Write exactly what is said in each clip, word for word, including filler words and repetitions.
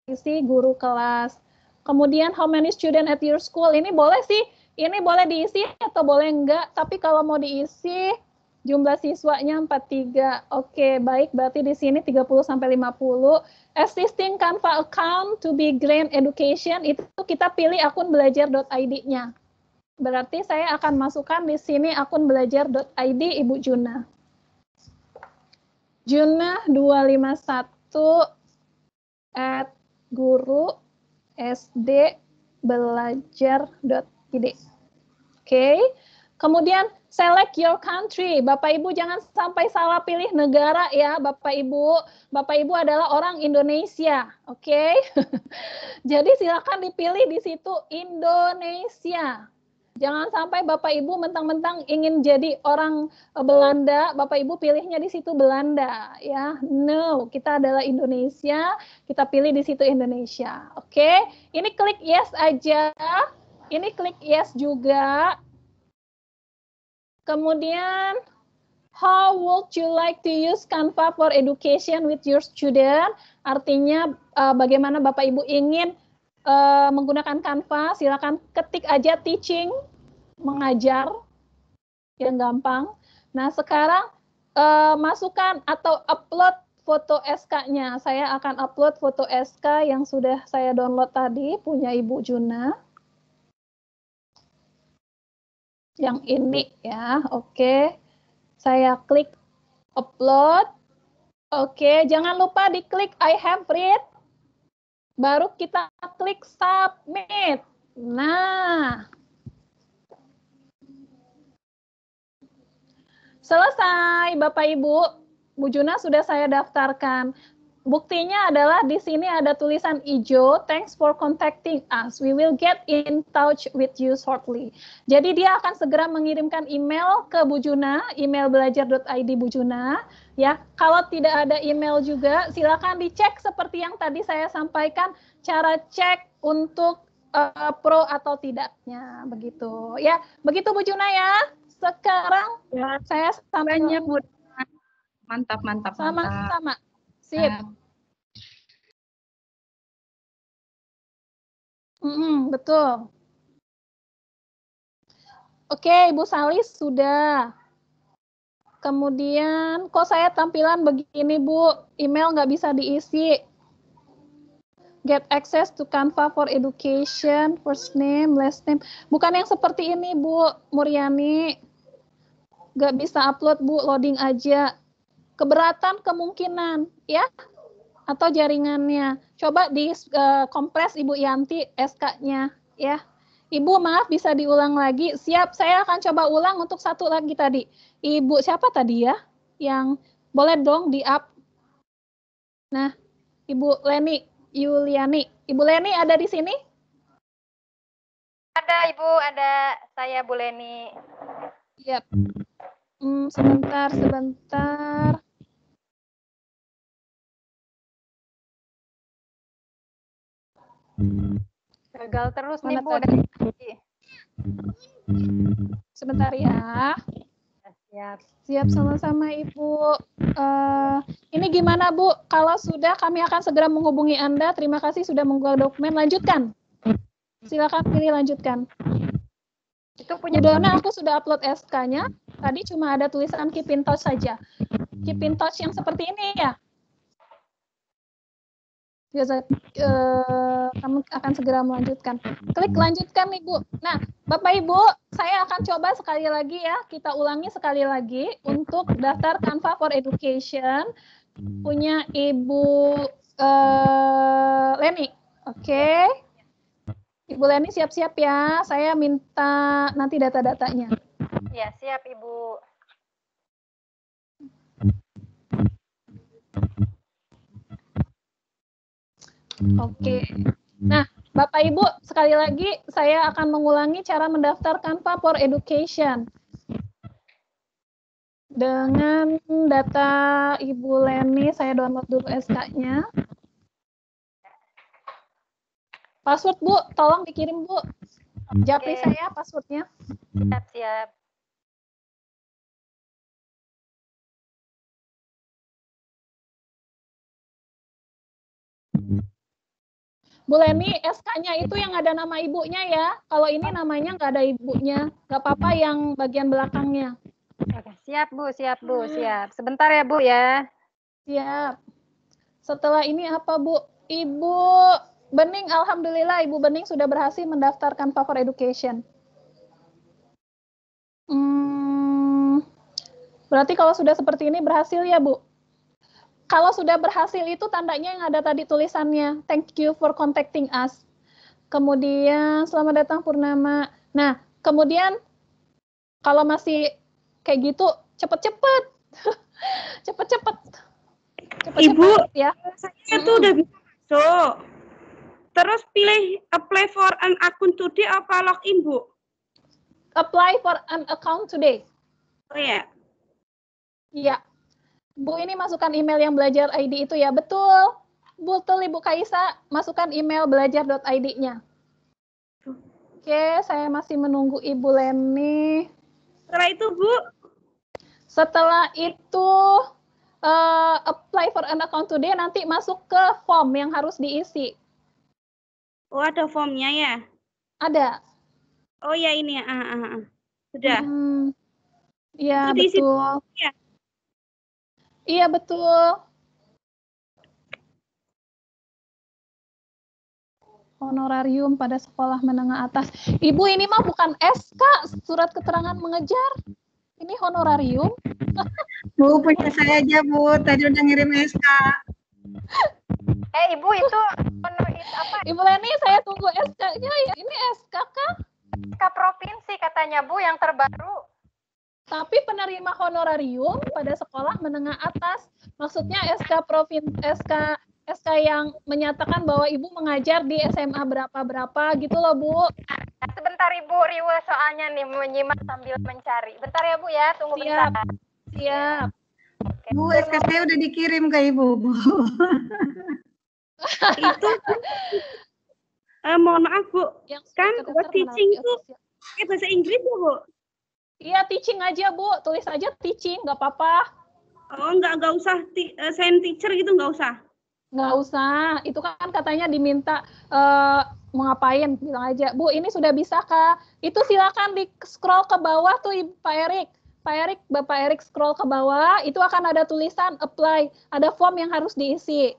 isi guru kelas. Kemudian how many student at your school? Ini boleh sih, ini boleh diisi atau boleh enggak, tapi kalau mau diisi jumlah siswanya empat puluh tiga. Oke, baik, berarti di sini tiga puluh sampai lima puluh. Existing Canva account to be grant education, itu kita pilih akun belajar.id-nya. Berarti saya akan masukkan di sini akun belajar.id Ibu Juna. Juna dua lima satu at guru sd belajar.id. Oke. Okay. Kemudian select your country. Bapak Ibu jangan sampai salah pilih negara ya, Bapak Ibu. Bapak Ibu adalah orang Indonesia, oke? Okay? Jadi silakan dipilih di situ Indonesia. Jangan sampai Bapak Ibu mentang-mentang ingin jadi orang Belanda, Bapak Ibu pilihnya di situ Belanda, ya. No, kita adalah Indonesia, kita pilih di situ Indonesia. Oke, okay? Ini klik yes aja, ini klik yes juga. Kemudian, how would you like to use Canva for education with your student? Artinya, uh, bagaimana Bapak Ibu ingin uh, menggunakan Canva, silakan ketik aja teaching, mengajar, yang gampang. Nah, sekarang uh, masukkan atau upload foto S K-nya. Saya akan upload foto S K yang sudah saya download tadi, punya Ibu Juna. Yang ini ya, oke. Saya klik upload. Oke, jangan lupa diklik I have read. Baru kita klik submit. Nah, selesai Bapak Ibu. Bu Juna sudah saya daftarkan. Buktinya adalah di sini ada tulisan hijau, thanks for contacting us. We will get in touch with you shortly. Jadi dia akan segera mengirimkan email ke Bu Juna, email belajar.id Bu Juna. Ya, kalau tidak ada email juga, silakan dicek seperti yang tadi saya sampaikan, cara cek untuk uh, pro atau tidaknya, begitu. Ya, begitu Bu Juna ya. Sekarang ya, saya sampainya Bu. Mantap, mantap, sama-sama. Sip. Uh. Mm-hmm, betul. Oke, Ibu Salis sudah. Kemudian, kok saya tampilan begini, Bu? Email nggak bisa diisi. Get access to Canva for education, first name, last name. Bukan yang seperti ini, Bu Muriani. Nggak bisa upload, Bu, loading aja. Keberatan kemungkinan, ya? Atau jaringannya. Coba di uh, kompres Ibu Yanti S K-nya, ya. Ibu maaf bisa diulang lagi. Siap, saya akan coba ulang untuk satu lagi tadi. Ibu siapa tadi ya? Yang boleh dong di-up. Nah, Ibu Leni Yuliani. Ibu Leni ada di sini? Ada Ibu, ada saya Bu Leni. Siap. Hmm, sebentar, sebentar. Gagal terus Mana nih Bu. Tadi? Sebentar ya. Siap. Siap sama-sama Ibu. Uh, ini gimana Bu? Kalau sudah kami akan segera menghubungi Anda. Terima kasih sudah mengunggah dokumen. Lanjutkan. Silakan pilih lanjutkan. Itu punya Dona, aku sudah upload S K-nya. Tadi cuma ada tulisan keep in touch saja. Keep in touch yang seperti ini ya. Ya, uh, kami akan segera melanjutkan. Klik lanjutkan Ibu. Nah, Bapak Ibu, saya akan coba sekali lagi ya. Kita ulangi sekali lagi untuk daftar Canva for Education punya Ibu uh, Leni. Oke. Okay. Ibu Leni siap-siap ya. Saya minta nanti data-datanya. Ya, siap Ibu. Oke. Nah, Bapak Ibu, sekali lagi saya akan mengulangi cara mendaftar Canva for Education. Dengan data Ibu Leni, saya download dulu S K-nya. Password, Bu, tolong dikirim, Bu. Japri Oke. saya passwordnya. Siap, siap. Bu Leni, S K-nya itu yang ada nama ibunya ya. Kalau ini namanya nggak ada ibunya. Nggak apa-apa yang bagian belakangnya. Oke, siap Bu, siap Bu, siap. Sebentar ya Bu ya. Siap. Setelah ini apa Bu? Ibu Bening, alhamdulillah Ibu Bening sudah berhasil mendaftarkan Kanva for Education. Hmm, berarti kalau sudah seperti ini berhasil ya Bu? Kalau sudah berhasil itu tandanya yang ada tadi tulisannya, thank you for contacting us. Kemudian selamat datang Purnama. Nah, kemudian kalau masih kayak gitu, cepet-cepet. Cepet-cepet. Ibu, ya. saya tuh udah bisa masuk. Terus pilih apply for an account today apa login, Bu? Apply for an account today. Oh ya. Iya. Bu, ini masukkan email yang belajar I D itu ya. Betul. Betul Ibu Kaisa, masukkan email belajar.id-nya. Oke, saya masih menunggu Ibu Leni. Setelah itu, Bu? Setelah itu, uh, apply for an account today, nanti masuk ke form yang harus diisi. Oh, ada formnya ya? Ada. Oh ya, ini ya. Ah, ah, ah. Sudah. Hmm, iya, Itu diisi betul. ya? Iya, betul. Honorarium pada sekolah menengah atas. Ibu, ini mah bukan S K, surat keterangan mengejar. Ini honorarium. Bu, punya saya aja, Bu. Tadi udah ngirim S K. Eh Ibu itu honor itu apa? Ibu Leni, saya tunggu S K-nya ya. Ini S K kah? S K provinsi katanya Bu yang terbaru. Tapi penerima honorarium pada sekolah menengah atas. Maksudnya S K provin S K S K yang menyatakan bahwa Ibu mengajar di S M A berapa-berapa gitu loh, Bu. Sebentar Ibu, Riwa soalnya nih menyimak sambil mencari. Bentar ya Bu ya, tunggu Siap. bentar. Siap. Bu, S K saya udah dikirim ke Ibu, Bu. Itu, eh, mohon maaf, Bu. Yang Kan sudah buat terdaftar teaching melalui tuh official. pakai bahasa Inggris ya, Bu? Iya, teaching aja, Bu. Tulis aja teaching, nggak apa-apa. Oh, nggak, nggak usah ti- uh, sign teacher gitu, nggak usah? Nggak usah. Itu kan katanya diminta uh, mau ngapain, bilang aja. Bu, ini sudah bisa, Kak. Itu silakan di scroll ke bawah tuh, Ibu, Pak Erik. Pak Erik, Bapak Erik scroll ke bawah, itu akan ada tulisan apply. Ada form yang harus diisi.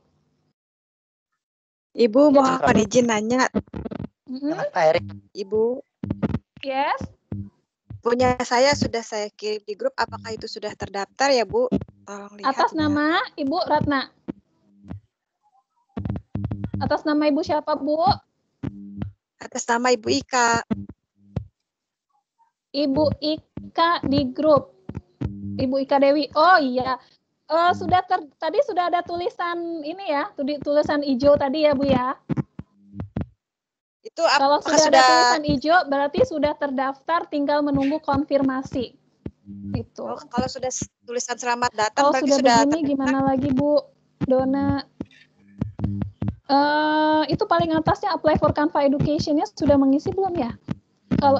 Ibu mohon izin nanya. Mm-hmm. Pak Erik. Ibu, Yes. punya saya sudah saya kirim di grup. Apakah itu sudah terdaftar ya, Bu? Tolong lihat. Atas ya. nama Ibu Ratna. Atas nama Ibu siapa, Bu? Atas nama Ibu Ika. Ibu Ika di grup. Ibu Ika Dewi. Oh iya. Uh, sudah ter, tadi sudah ada tulisan ini ya, tulisan hijau tadi ya, Bu ya. Itu Kalau apakah sudah, sudah ada tulisan hijau berarti sudah terdaftar, tinggal menunggu konfirmasi. Itu. Oh, kalau sudah tulisan selamat datang Kalau berarti sudah sudah begini terdaftar. gimana lagi, Bu Dona? Uh, itu paling atasnya apply for Canva Education-nya sudah mengisi belum ya? Kalau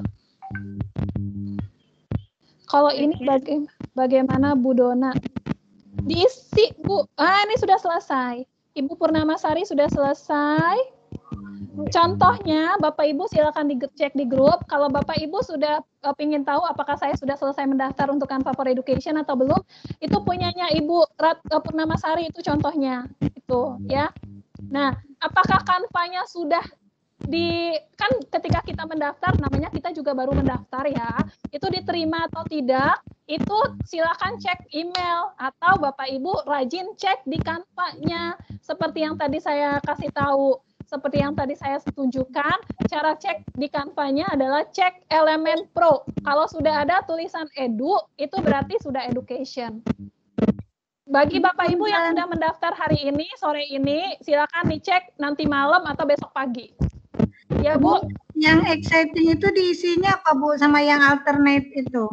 kalau ini baga bagaimana Bu Dona? Diisi, Bu. Ah, ini sudah selesai. Ibu Purnamasari sudah selesai. Contohnya, Bapak Ibu silakan dicek di grup. Kalau Bapak Ibu sudah uh, ingin tahu apakah saya sudah selesai mendaftar untuk Canva for Education atau belum, itu punyanya Ibu Rat, uh, Purnamasari itu contohnya. Itu ya. Nah, apakah Canva-nya sudah di kan ketika kita mendaftar, namanya kita juga baru mendaftar ya, itu diterima atau tidak, itu silakan cek email atau Bapak Ibu rajin cek di Canva-nya seperti yang tadi saya kasih tahu, seperti yang tadi saya tunjukkan. Cara cek di Canva-nya adalah cek elemen pro. Kalau sudah ada tulisan edu, itu berarti sudah education. Bagi Bapak Ibu yang sudah mendaftar hari ini, sore ini, silakan dicek nanti malam atau besok pagi. Ya, Bu. Yang exciting itu diisinya apa, Bu, sama yang alternate itu?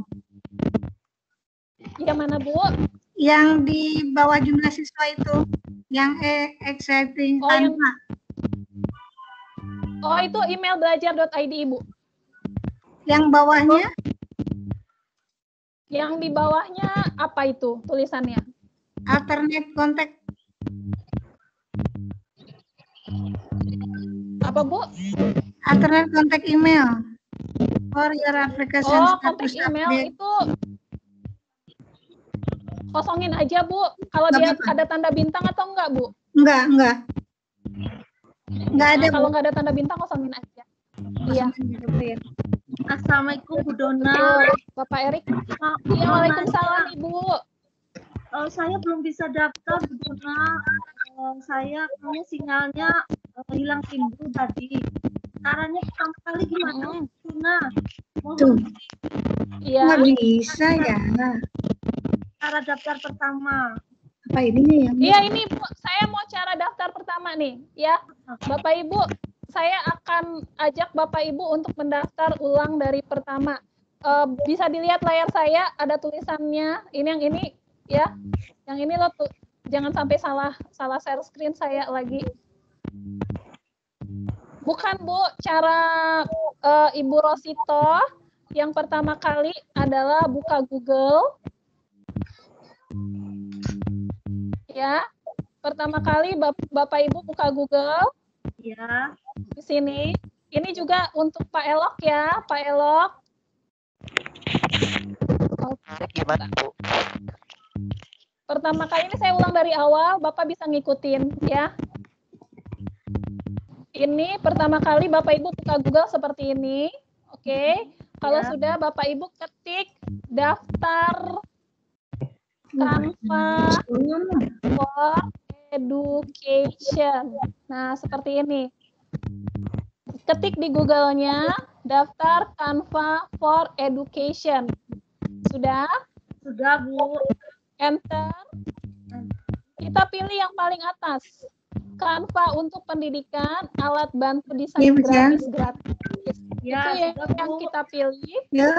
Yang mana, Bu? Yang di bawah jumlah siswa itu, yang e exciting. Oh, yang... oh, itu email belajar.id, Ibu. Yang bawahnya? Yang di bawahnya apa itu tulisannya? Alternate contact. Apa, Bu? Alternate contact email for your application Oh, status kontak email update. itu kosongin aja, Bu. Kalau Nggak dia apa-apa. ada tanda bintang atau enggak, Bu? Enggak, enggak. Enggak ada, Nah, kalau Bu. nggak ada tanda bintang, kosongin aja. Iya. Assalamualaikum Bu Dona. Betul, Bapak Erik. Ma- Iya, mau Waalaikumsalam, nanya, Ibu. eh, saya belum bisa daftar Bu Dona. Eh, saya kayaknya sinyalnya eh, hilang timbul tadi. Caranya pertama kali gimana Mm. Bu Dona? Tuh, Mohon Iya. nggak bisa ya. cara daftar pertama. Apa ini ya? Iya, ini Bu, saya mau cara daftar pertama nih, ya. Bapak Ibu, saya akan ajak Bapak Ibu untuk mendaftar ulang dari pertama. Eh, bisa dilihat layar saya, ada tulisannya. Ini yang ini, ya. Yang ini lo tuh, jangan sampai salah salah share screen saya lagi. Bukan, Bu, cara eh, Ibu Rosito yang pertama kali adalah buka Google. Ya, pertama kali Bap- Bapak Ibu buka Google Ya. di sini. Ini juga untuk Pak Elok ya, Pak Elok. Oke. Gimana, Bu? Pertama kali ini saya ulang dari awal, Bapak bisa ngikutin ya. Ini pertama kali Bapak Ibu buka Google seperti ini. Oke. Kalau Ya. sudah Bapak Ibu ketik daftar Canva for Education. Nah, seperti ini. Ketik di Google-nya daftar Canva for Education. Sudah? Sudah Bu. Enter. Kita pilih yang paling atas. Canva untuk pendidikan, alat bantu desain Iya, Bu, ya. gratis gratis. Ya, Itu yang, sudah yang Bu. kita pilih. Ya,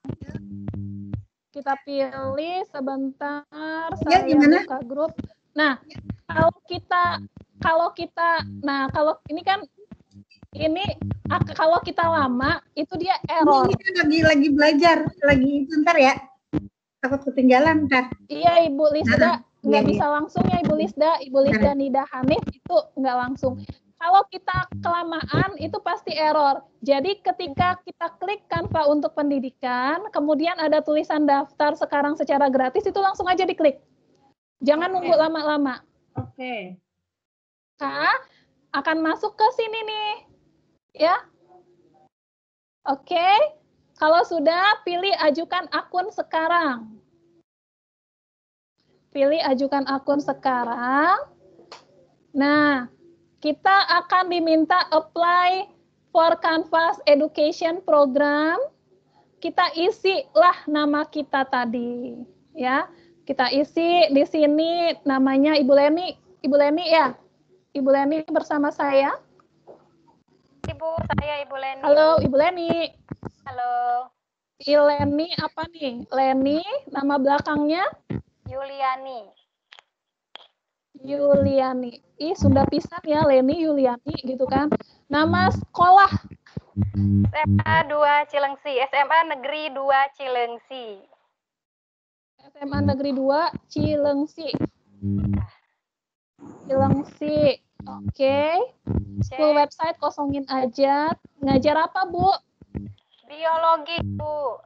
Kita pilih sebentar. Ya, Saya gimana? buka grup. Nah, kalau kita kalau kita, nah kalau ini kan ini ak- kalau kita lama itu dia error. ini kan lagi lagi belajar, lagi sebentar ya. Takut ketinggalan ntar. Iya, Ibu Lisda, Nah, nggak iya, bisa langsung ya Ibu Lisda, Ibu Lisda Nida Hanif itu nggak langsung. Kalau kita kelamaan itu pasti error. Jadi ketika kita klik Canva untuk pendidikan, kemudian ada tulisan daftar sekarang secara gratis, itu langsung aja diklik. Jangan nunggu lama-lama. Oke. Kak, akan masuk ke sini nih. Ya. Oke. Kalau sudah, pilih ajukan akun sekarang. Pilih ajukan akun sekarang. Nah, kita akan diminta apply for Canvas Education Program. Kita isilah nama kita tadi, ya. Kita isi di sini namanya Ibu Leni. Ibu Leni ya? Ibu Leni bersama saya. Ibu, saya Ibu Leni. Halo, Ibu Leni. Halo, Ileni apa nih? Leni, nama belakangnya Yuliani. Yuliani. Ih, Sunda pisan ya, Leni Yuliani gitu kan. Nama sekolah S M A dua Cilengsi, S M A Negeri dua Cilengsi. S M A Negeri dua Cilengsi. Cilengsi. Oke. School Cek website kosongin aja. Ngajar apa, Bu? biologi, Bu.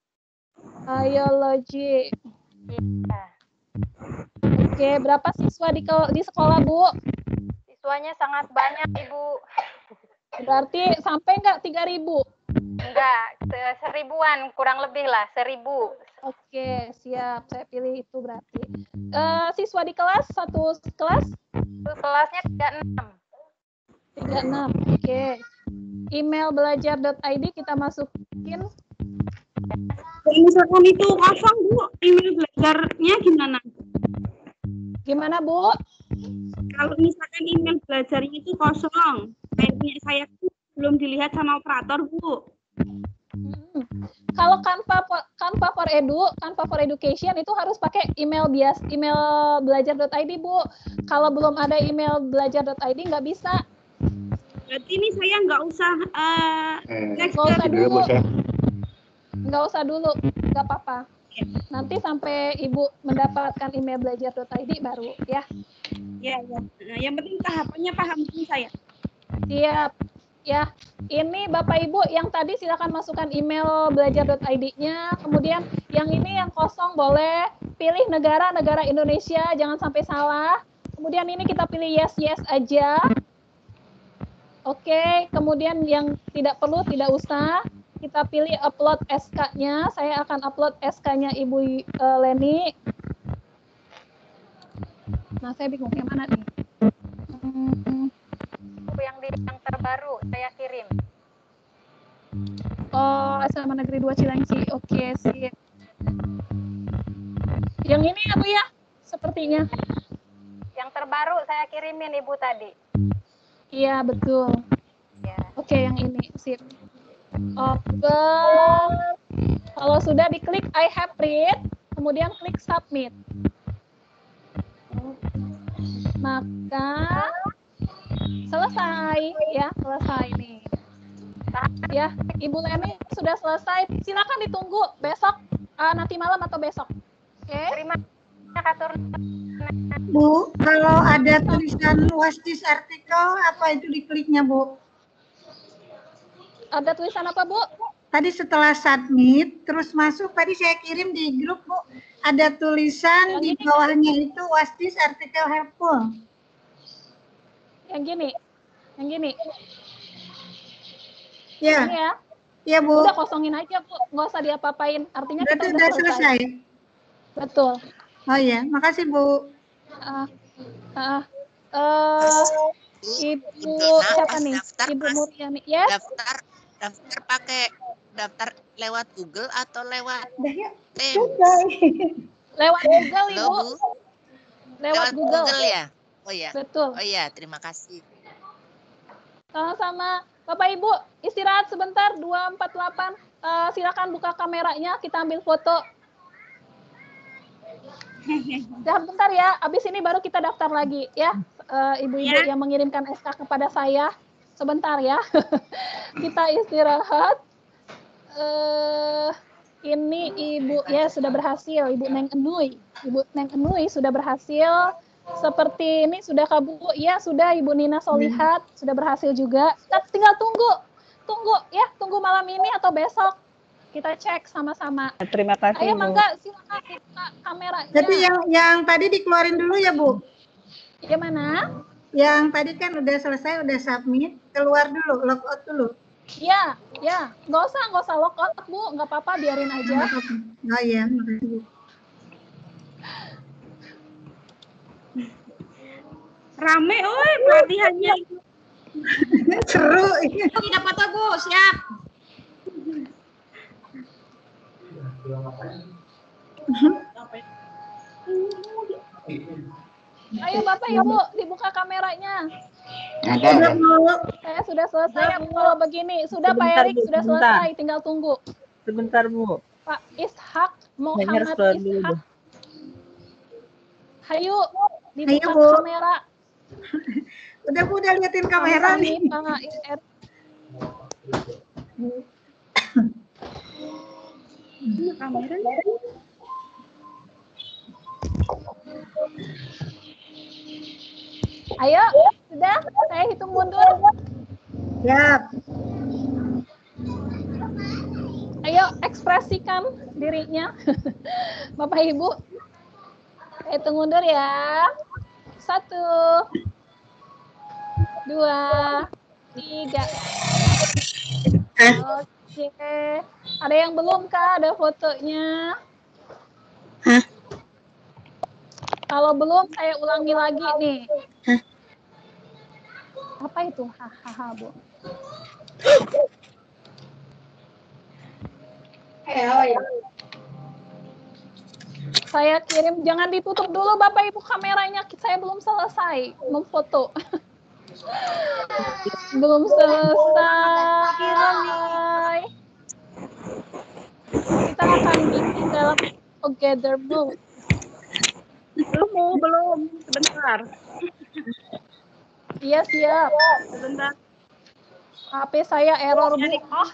Biologi. Iya. Oke, berapa siswa di ke- di sekolah, Bu? Siswanya sangat banyak, Ibu. Berarti sampai nggak tiga ribu? Enggak, se- seribuan, kurang lebih lah, seribu. Oke, siap. Saya pilih itu berarti. Eh, siswa di kelas, satu kelas? Itu kelasnya tiga puluh enam. tiga puluh enam. Oke. Email belajar dot i d kita masukin. Kalau misalkan itu kosong, Bu, email belajarnya gimana? Gimana, Bu? Kalau misalkan email belajarnya itu kosong, kayak punya saya tuh belum dilihat sama operator, Bu. Hmm. Kalau Canva for- Canva for Edu, Canva for Education itu harus pakai email bias, email belajar dot i d, Bu. Kalau belum ada email belajar dot i d nggak bisa. Berarti ini saya nggak usah eh, next Nggak usah step. dulu. Nggak usah dulu, nggak apa-apa. Nanti sampai Ibu mendapatkan email belajar dot i d baru ya. Ya, ya. Nah, yang penting tahapannya paham dulu saya. Siap. Ya, ini Bapak Ibu yang tadi silakan masukkan email belajar dot i d-nya. Kemudian yang ini yang kosong boleh pilih negara, negara Indonesia, jangan sampai salah. Kemudian ini kita pilih yes, yes aja. Oke, kemudian yang tidak perlu, tidak usah. Kita pilih upload S K-nya. Saya akan upload S K-nya Ibu uh, Leni. Nah, saya bingung yang mana nih. Hmm. Yang di yang terbaru saya kirim. Oh, S M A Negeri dua Cilengsi. Oke, sip. Yang ini ya, Bu ya? Sepertinya. Yang terbaru saya kirimin Ibu tadi. Iya, betul. Ya. Oke, yang ini. Sip. Oke. Kalau sudah diklik I have read, kemudian klik submit. Maka selesai ya, selesai nih. Ya, Ibu Leni sudah selesai. Silakan ditunggu besok, uh, nanti malam atau besok. Oke. Okay. Terima kasih. Bu, kalau ada tulisan wastis artikel, apa itu dikliknya, Bu? Ada tulisan apa, Bu? Tadi setelah submit, terus masuk, tadi saya kirim di grup, Bu. Ada tulisan di bawahnya itu wastis artikel helpful. Yang gini, yang gini. Ya. Ini ya. Iya, Bu. Udah kosongin aja, Bu. Nggak usah diapa-apain. Artinya Berarti kita udah udah selesai. selesai. Betul. Oh iya, makasih, Bu. Uh, uh, uh, Ibu siapa nih? Ibu Muriani. Yes. Daftar daftar pakai daftar lewat Google atau lewat Teams? Lewat Google, Ibu. Halo, Bu. Lewat, Lewat Google. Google ya? Oh iya. Betul. Oh iya, terima kasih. Sama-sama. Bapak Ibu, istirahat sebentar, dua empat delapan. Uh, silakan buka kameranya, kita ambil foto. Istirahat bentar ya, habis ini baru kita daftar lagi ya. Ibu-ibu uh, yang mengirimkan S K kepada saya. Sebentar ya. Kita istirahat. Uh, ini Ibu ya sudah berhasil, Ibu Neng Enui. Ibu Neng Enui sudah berhasil. Seperti ini sudah kabur, ya sudah Ibu Nina Solihat sudah berhasil juga. Kita tinggal tunggu, tunggu ya, tunggu malam ini atau besok kita cek sama-sama. Terima kasih. Ayo Bu. mangga silakan buka kameranya. Jadi yang yang tadi dikeluarin dulu ya, Bu. Yang mana? Yang tadi kan udah selesai, udah submit, keluar dulu, log out dulu. Ya, ya, nggak usah, nggak usah log out, Bu, nggak apa-apa, biarin aja. Oh iya, makasih, Bu. Rame, oi pelatihannya. Seru. Tidak foto, Bu. Siap. Ayo Bapak Ibu, dibuka kameranya. Ada, Bu. Saya sudah selesai. Kalau begini, sudah Pak Sebentar, Erik Bu, sudah sebentar. selesai, tinggal tunggu. Sebentar, Bu. Pak Ishak, Dengar Muhammad suara dulu, Ishak. Bu. Hayu, dibuka Ayo, Bu. kamera. Udah, Bu, udah liatin kamera nih. Ini Pak Ir. Kamera. Ayo, sudah? Saya hitung mundur. Siap. Ayo, ekspresikan dirinya. Bapak Ibu. Saya hitung mundur ya. Satu. Dua. Tiga. Oke. Ada yang belum, Kak? Ada fotonya? Hah? Kalau belum, saya ulangi lagi nih. Hah? Apa itu? Hahaha, Bu. Saya kirim, jangan ditutup dulu Bapak Ibu kameranya, saya belum selesai memfoto. Belum selesai. Kita akan bikin dalam together mode. Belum, Bu, belum. Sebentar. Iya, siap. Sebentar. H P saya error, Bu. Ah.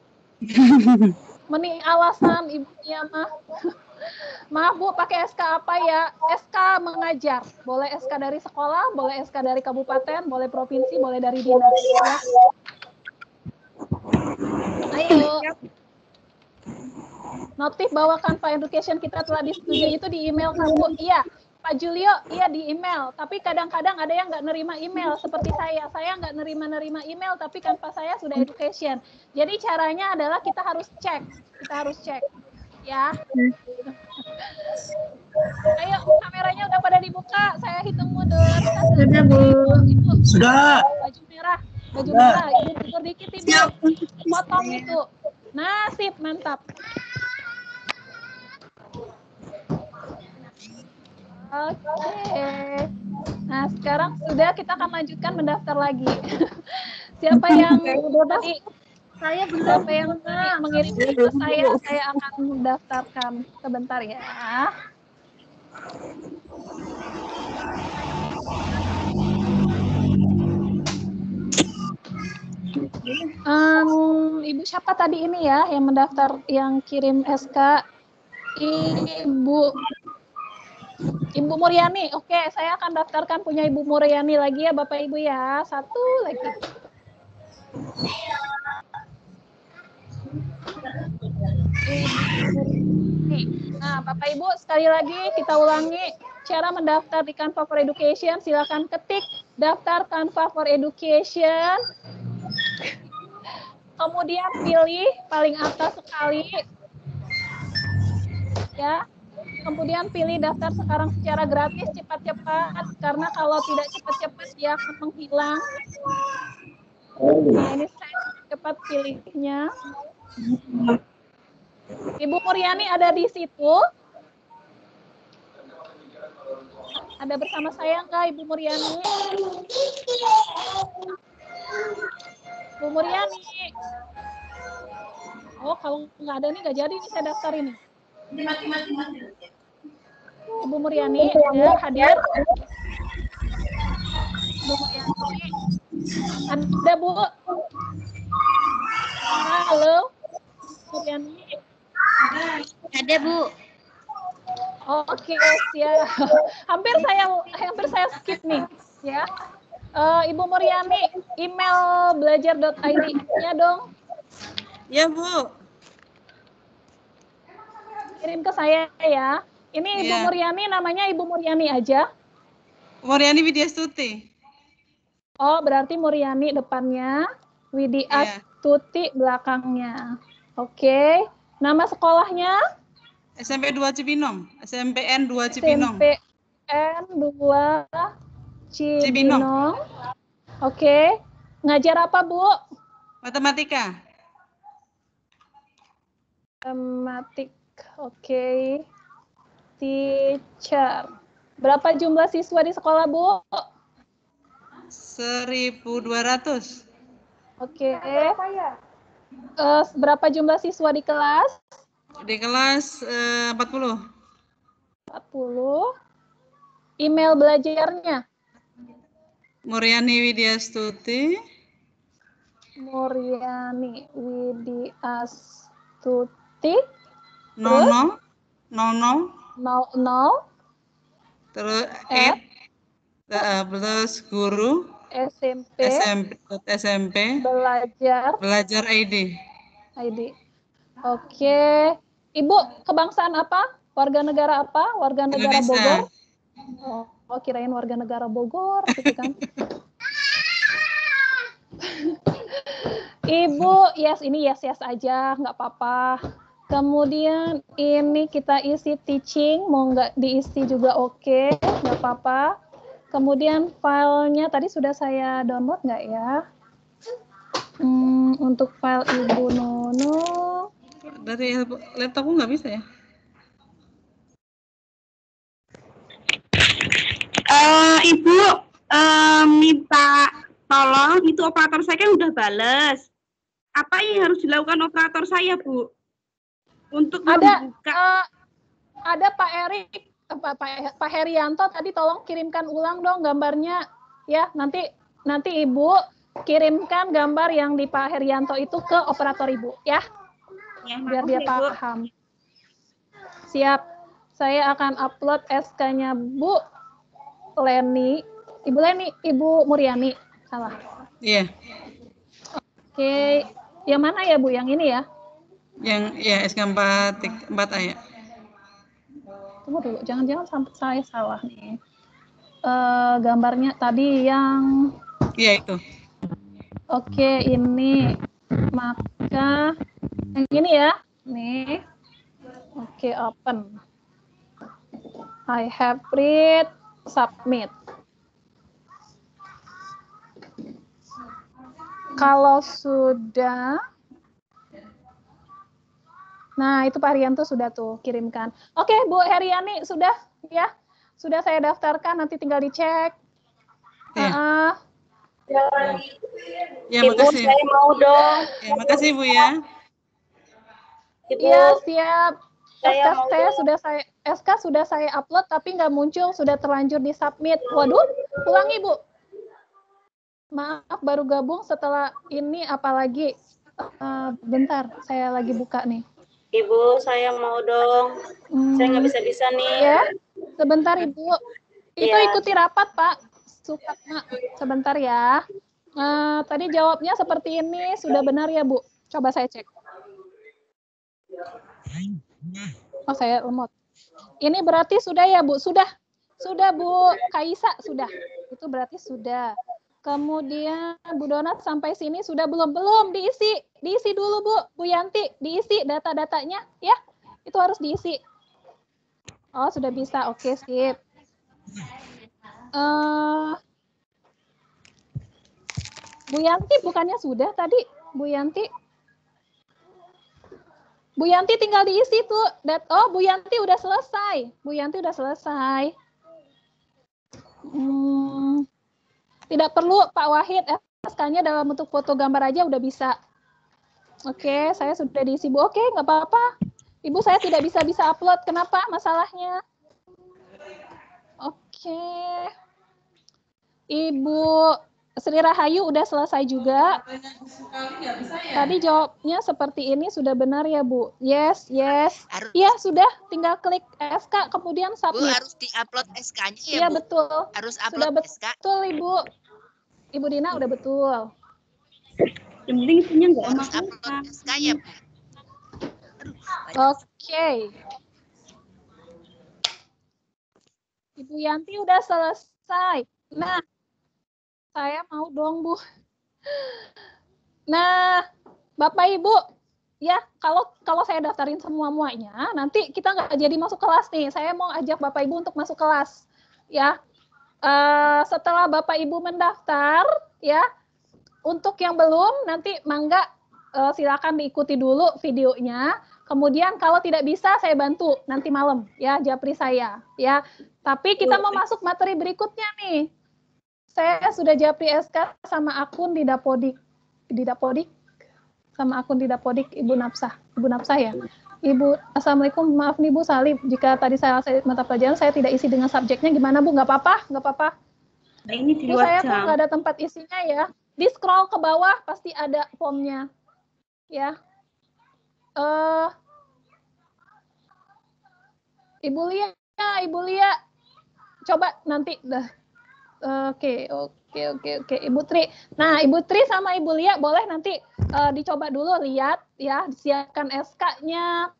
Meni alasan ibunya mah. Maaf Bu, pakai S K apa ya? S K mengajar. Boleh S K dari sekolah, boleh S K dari kabupaten, boleh provinsi, boleh dari dinas. Ya. Julio. Notif bahwa Canva Education kita telah disetujui itu di email kamu. Iya, Pak Julio, iya di email. Tapi kadang-kadang ada yang nggak nerima email seperti saya. Saya nggak nerima-nerima email, tapi Canva saya sudah education. Jadi caranya adalah kita harus cek. Kita harus cek. Ya. Ayo, kameranya udah pada dibuka. Saya hitung mundur. Sudah, Bu. Itu. Sudah. Baju merah. Baju merah. Ibu mundur dikit, Ibu. Potong itu. Nah, sip, mantap. Oke. Nah, sekarang sudah kita akan lanjutkan mendaftar lagi. Siapa yang tadi Saya belum. siapa yang tadi mengirim ke saya, saya akan mendaftarkan. Sebentar ya. Um, Ibu siapa tadi ini ya yang mendaftar, yang kirim S K? Ibu Ibu Muryani. Oke, saya akan daftarkan punya Ibu Muryani lagi ya Bapak Ibu ya. Satu lagi. Nah, Bapak Ibu sekali lagi kita ulangi cara mendaftar di Canva for Education. Silakan ketik daftar Canva for Education. Kemudian pilih paling atas sekali. Ya. Kemudian pilih daftar sekarang secara gratis, cepat-cepat, karena kalau tidak cepat-cepat dia akan menghilang. Nah, ini saya cepat pilihnya. Ibu Muryani ada di situ? Ada bersama saya enggak Ibu Muryani? Ibu Muryani. Oh, kalau nggak ada nih nggak jadi nih saya daftar ini. Ibu Muryani ada hadir? Ibu Muryani ada Bu? Halo, Muryani. Ada Bu. Oke, siap. Hampir saya hampir saya skip nih, ya. Uh, Ibu Muryani, email belajar dot i d-nya dong. Ya, Bu. Kirim ke saya ya. Ini Ibu Ya. Muryani, namanya Ibu Muryani aja. Muryani Widyastuti. Oh, berarti Muryani depannya, Widya Ya. Tuti belakangnya. Oke. Nama sekolahnya? S M P dua Cibinong. S M P N dua Cibinong. S M P N dua Cibinong. Cibinong. Oke. Ngajar apa, Bu? Matematika. Matematik. Oke. Teacher. Berapa jumlah siswa di sekolah, Bu? seribu dua ratus. Oke. Uh, berapa jumlah siswa di kelas? Di kelas eh, empat puluh. empat puluh. Email belajarnya? Muryani Widyastuti. Muryani Widyastuti. nol nol. nol nol. nol nol. Terus At. at. Uh, plus guru. S M P. S M P. S M P. Belajar. Belajar I D. I D. Oke. Ibu, kebangsaan apa? Warga negara apa? Warga negara Indonesia. Bogor? Oh, oh, kirain warga negara Bogor, gitu kan. Ibu, yes, ini yes-yes aja, nggak apa-apa. Kemudian ini kita isi teaching, mau nggak diisi juga oke, nggak apa-apa. Kemudian filenya tadi sudah saya download nggak ya? Hmm, untuk file Ibu Nono. Dari laptopku nggak bisa ya? Uh, Ibu uh, minta tolong, itu operator saya kan udah bales. Apa yang harus dilakukan operator saya, Bu? Untuk Ada membuka. uh, ada Pak Erik, Pak, Pak, Pak Herianto tadi tolong kirimkan ulang dong gambarnya ya. Nanti nanti Ibu kirimkan gambar yang di Pak Herianto itu ke operator Ibu ya. Ya, Biar dia makasih, Bu. paham. Siap. Saya akan upload S K-nya Bu Leni. Ibu Leni, Ibu Muryani. Salah. Iya. Oke. Yang mana ya Bu? Yang ini ya? Yang ya S K empat A ya. Tunggu dulu, jangan-jangan sampai saya salah nih. Uh, gambarnya tadi yang... Iya itu. Oke, ini. Maka yang ini ya. Nih. Oke, open. I have read, submit. Kalau sudah, nah itu Pak Rianto sudah tuh kirimkan. Oke Bu Heriani sudah ya, sudah saya daftarkan, nanti tinggal dicek. Ya, uh, ya, ya Ibu, makasih. saya mau dong. Ya, makasih Bu ya. Ibu, iya siap. Saya S K mau saya dong. sudah saya S K sudah saya upload tapi nggak muncul, sudah terlanjur di submit. Waduh, ulangi Bu. Maaf, baru gabung setelah ini, apalagi uh, bentar, saya lagi buka nih. Ibu, saya mau dong. Hmm, Saya nggak bisa-bisa nih. ya, sebentar Ibu. Itu Iya. ikuti rapat Pak. Sukatna, sebentar ya. Uh, tadi jawabnya seperti ini, sudah benar ya Bu? Coba saya cek. Oh, saya lemot. Ini berarti sudah ya Bu? Sudah. Sudah Bu Kaisa, sudah. Itu berarti sudah. Kemudian Bu Donat sampai sini sudah belum? Belum, diisi. Diisi dulu Bu, Bu Yanti. Diisi data-datanya ya. Itu harus diisi. Oh, sudah bisa. Oke, sip. Uh, Bu Yanti bukannya sudah tadi? Bu Yanti. Bu Yanti tinggal diisi tuh. Dat oh, Bu Yanti udah selesai. Bu Yanti udah selesai. Hmm. Tidak perlu Pak Wahid, S K-nya dalam bentuk foto gambar aja udah bisa. Oke, saya sudah diisi Bu. Oke, nggak apa-apa. Ibu saya tidak bisa-bisa upload. Kenapa masalahnya? Oke. Ibu Sri Rahayu udah selesai juga. Tadi jawabnya seperti ini, sudah benar ya Bu? Yes, yes. Iya, sudah. Tinggal klik S K, kemudian Bu, submit. harus diupload S K-nya ya, Iya, Bu? betul. Harus Sudah upload S K. betul, Ibu. Ibu Dina udah betul. Yang penting itunya nggak Harus emak. upload S K ya, Bu? Aduh, banyak. Oke. Ibu Yanti udah selesai. Nah, saya mau dong, Bu. Nah, Bapak Ibu, ya kalau kalau saya daftarin semua muanya, nanti kita nggak jadi masuk kelas nih. Saya mau ajak Bapak Ibu untuk masuk kelas, ya. Uh, setelah Bapak Ibu mendaftar, ya, untuk yang belum nanti mangga uh, silakan diikuti dulu videonya. Kemudian kalau tidak bisa saya bantu nanti malam, ya, japri saya, ya. Tapi kita mau masuk materi berikutnya nih. Saya sudah japri S K sama akun di Dapodik, di Dapodik, sama akun di Dapodik Ibu Napsah, Ibu Napsah ya. Ibu, Assalamualaikum, maaf nih Bu Salib, jika tadi saya mata pelajaran saya tidak isi dengan subjeknya, gimana Bu? Nggak apa-apa, nggak apa-apa. Nah, ini di Bu, luar saya jam. kok nggak ada tempat isinya ya. Di scroll ke bawah pasti ada formnya, ya. Uh, Ibu Lia, Ibu Lia, coba nanti dah. Oke, oke, oke, oke, Ibu Tri. Nah, Ibu Tri sama Ibu Lia boleh nanti uh, dicoba dulu, lihat ya, siapkan S K-nya.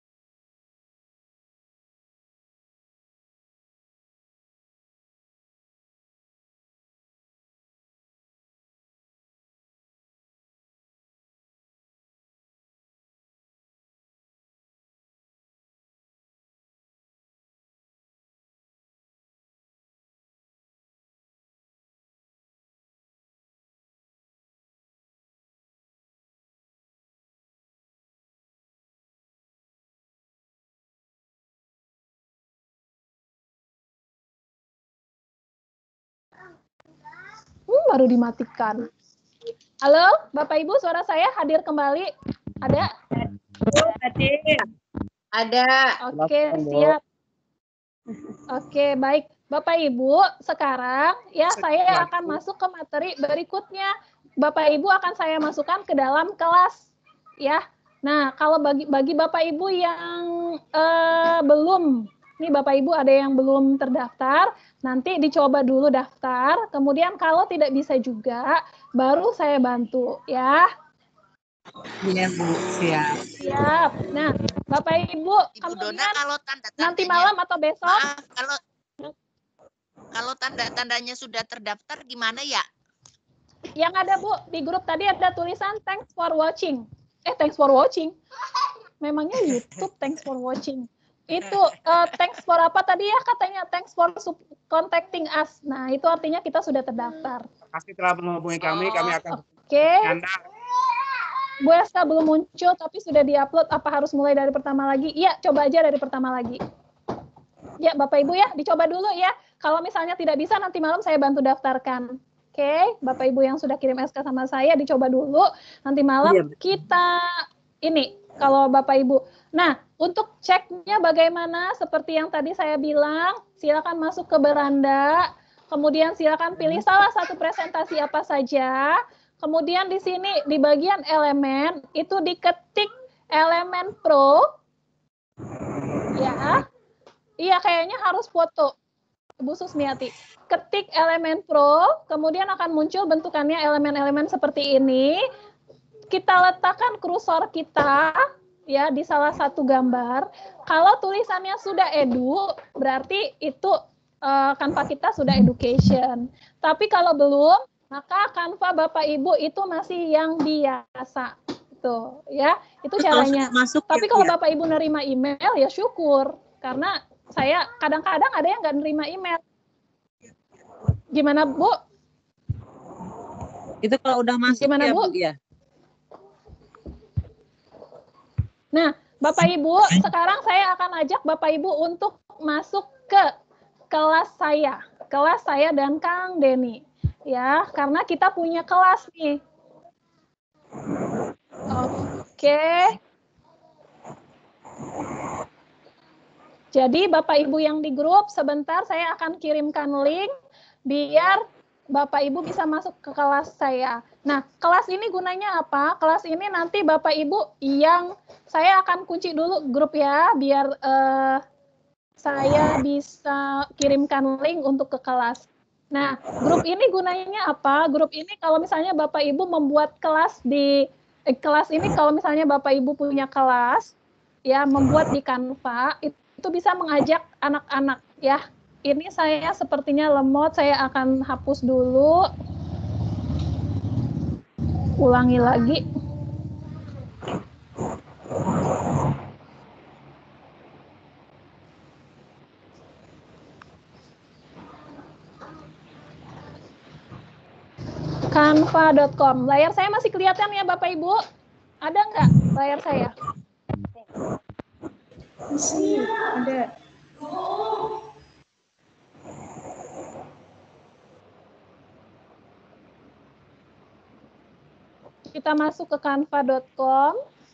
Hmm, baru dimatikan. Halo, Bapak Ibu, suara saya hadir kembali. Ada? Hadir. Ada. Oke, siap. Oke, baik. Bapak Ibu, sekarang ya saya akan masuk ke materi berikutnya. Bapak Ibu akan saya masukkan ke dalam kelas. Ya. Nah, kalau bagi bagi Bapak Ibu yang eh, belum, nih Bapak Ibu ada yang belum terdaftar, nanti dicoba dulu daftar, kemudian kalau tidak bisa juga, baru saya bantu, ya. Iya, Bu. Siap. Siap. Nah, Bapak Ibu, Ibu Dona kemudian kalau tanda nanti tandanya malam atau besok? maaf kalau kalau tanda-tandanya sudah terdaftar gimana ya? Yang ada Bu, di grup tadi ada tulisan thanks for watching. Eh, thanks for watching. Memangnya YouTube thanks for watching. Itu uh, thanks for apa tadi ya katanya? Thanks for contacting us. Nah, itu artinya kita sudah terdaftar. Pasti telah menghubungi kami, kami akan Oke. Okay. Anda. Bu Eska belum muncul tapi sudah diupload. Apa harus mulai dari pertama lagi? Iya, coba aja dari pertama lagi. Ya, Bapak Ibu ya, dicoba dulu ya. Kalau misalnya tidak bisa, nanti malam saya bantu daftarkan. Oke, okay? Bapak Ibu yang sudah kirim S K sama saya, dicoba dulu. Nanti malam iya, kita ini, kalau Bapak Ibu. Nah, untuk ceknya bagaimana? Seperti yang tadi saya bilang, silakan masuk ke beranda. Kemudian silakan pilih salah satu presentasi apa saja. Kemudian di sini, di bagian elemen, itu diketik elemen pro. Ya, iya kayaknya harus foto. Bu Susmiati, ketik elemen pro, kemudian akan muncul bentukannya elemen-elemen seperti ini. Kita letakkan kursor kita ya di salah satu gambar. Kalau tulisannya sudah edu, berarti itu uh, Canva kita sudah education. Tapi kalau belum, maka Canva Bapak Ibu itu masih yang biasa. Itu ya, itu caranya. Masuk, Tapi ya, kalau ya. Bapak Ibu nerima email ya syukur, karena saya kadang-kadang ada yang nggak nerima email. Gimana Bu? Itu kalau udah masuk Gimana, ya Bu? Bu ya. Nah, Bapak Ibu, sekarang saya akan ajak Bapak Ibu untuk masuk ke kelas saya, kelas saya dan Kang Denny, ya, karena kita punya kelas nih. Oke. Jadi Bapak Ibu yang di grup, sebentar saya akan kirimkan link biar Bapak Ibu bisa masuk ke kelas saya. Nah, kelas ini gunanya apa? Kelas ini nanti Bapak Ibu yang saya akan kunci dulu grup ya, biar uh, saya bisa kirimkan link untuk ke kelas. Nah, grup ini gunanya apa? Grup ini kalau misalnya Bapak Ibu membuat kelas di eh, kelas ini kalau misalnya Bapak Ibu punya kelas ya membuat di Canva itu itu bisa mengajak anak-anak ya. Ini saya sepertinya lemot, saya akan hapus dulu. Ulangi lagi. canva dot com. Layar saya masih kelihatan ya Bapak Ibu? Ada nggak layar saya? Masih ada. Kita masuk ke canva dot com.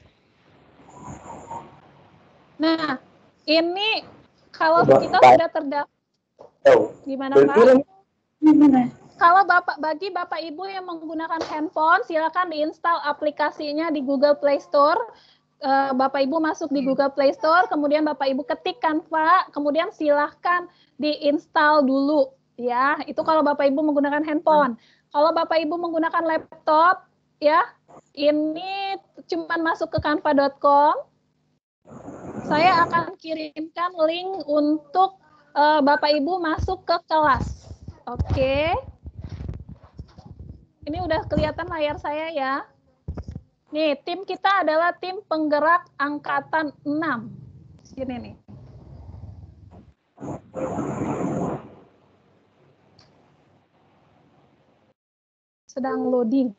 Nah, ini kalau kita sudah terdaftar. Gimana Pak? Kalau Bapak bagi Bapak Ibu yang menggunakan handphone, silakan diinstal aplikasinya di Google Play Store. Bapak Ibu masuk di Google Play Store, kemudian Bapak Ibu ketik Canva, kemudian silahkan diinstal dulu, ya. Itu kalau Bapak Ibu menggunakan handphone. Kalau Bapak Ibu menggunakan laptop, ya, ini cuma masuk ke canva dot com. Saya akan kirimkan link untuk uh, Bapak Ibu masuk ke kelas. Oke. Ini udah kelihatan layar saya ya. Nih, tim kita adalah tim penggerak angkatan enam. Sini nih. Sedang loading.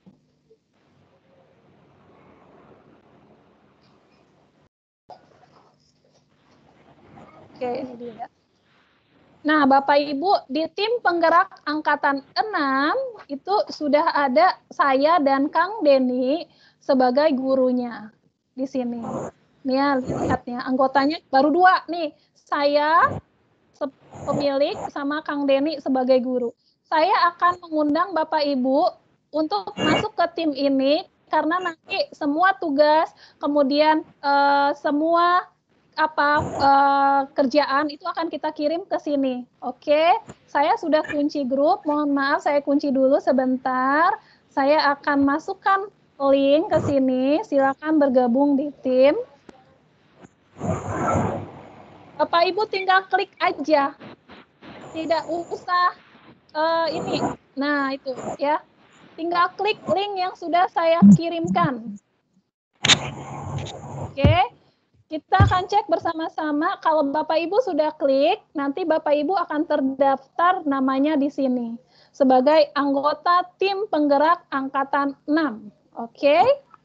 Oke, ini dia. Nah, Bapak Ibu, di tim penggerak angkatan enam itu sudah ada saya dan Kang Denny sebagai gurunya di sini. Nih ya, lihatnya anggotanya baru dua nih. Saya pemilik sama Kang Denny sebagai guru. Saya akan mengundang Bapak Ibu untuk masuk ke tim ini karena nanti semua tugas, kemudian uh, semua apa uh, kerjaan itu akan kita kirim ke sini. Oke, saya sudah kunci grup. Mohon maaf, saya kunci dulu sebentar. Saya akan masukkan link ke sini, silakan bergabung di tim. Bapak Ibu tinggal klik aja, tidak usah uh, ini. Nah itu ya, tinggal klik link yang sudah saya kirimkan. Oke, kita akan cek bersama-sama. Kalau Bapak Ibu sudah klik, nanti Bapak Ibu akan terdaftar namanya di sini sebagai anggota tim penggerak angkatan enam. Oke,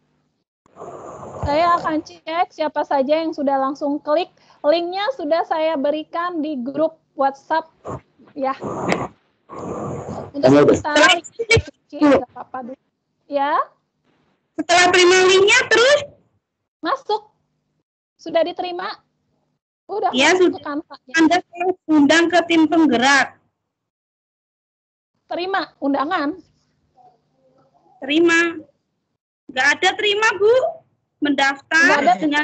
saya akan cek siapa saja yang sudah langsung klik. Linknya sudah saya berikan di grup WhatsApp ya. Untuk sementara nggak apa-apa dulu. Ya. Setelah terima linknya terus masuk. Sudah diterima? Udah ya, masuk sudah. Ke Canva. Anda undang ke tim penggerak. Terima undangan. Terima. Nggak ada terima, Bu. Mendaftar Nggak ada dengan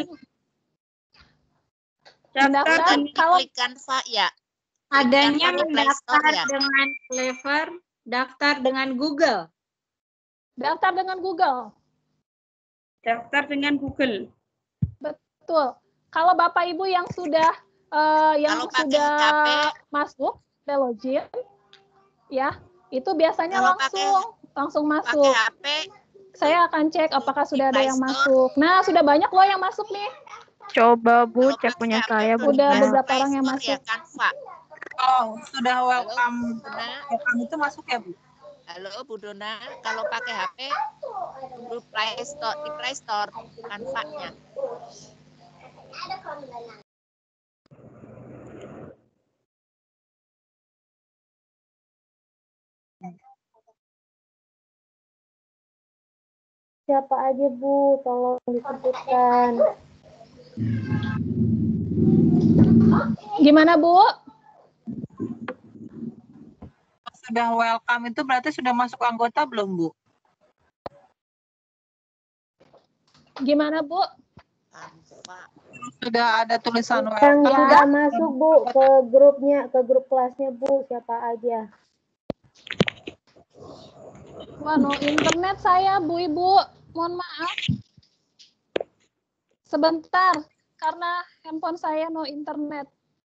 Mendaftar kalau klik Canva ya. Adanya Canva di Play Store, mendaftar ya? dengan Clever, daftar dengan Google. Daftar dengan Google. Daftar dengan Google. Betul. Kalau Bapak Ibu yang sudah uh, yang Kalau sudah H P, masuk, sudah login, ya, itu biasanya Kalau langsung pakai, langsung masuk. Pakai H P, saya akan cek apakah sudah ada Play yang Store. masuk. Nah, sudah banyak loh yang masuk nih. Coba Bu, Kalau cek pakai punya H P saya tuh Udah belum. beberapa Play orang yang Store ya, masuk. Canva. Oh, sudah welcome. Dona. Welcome itu masuk ya, Bu? Halo Bu Dona, kalau pakai H P di Play Store, di Play Store Canva-nya. Siapa aja Bu, tolong disebutkan. Gimana Bu? Sudah welcome itu berarti sudah masuk anggota belum, Bu? Gimana Bu? Sudah ada tulisan Yang welcome. sudah masuk Bu ke grupnya, ke grup kelasnya Bu, siapa aja? Wah, no internet saya Bu Ibu. Mohon maaf. Sebentar, karena handphone saya no internet.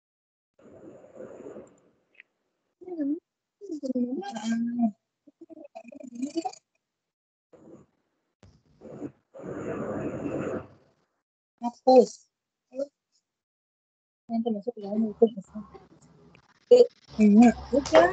Hapus. Nanti masuk ke dalam itu. Ini bukan.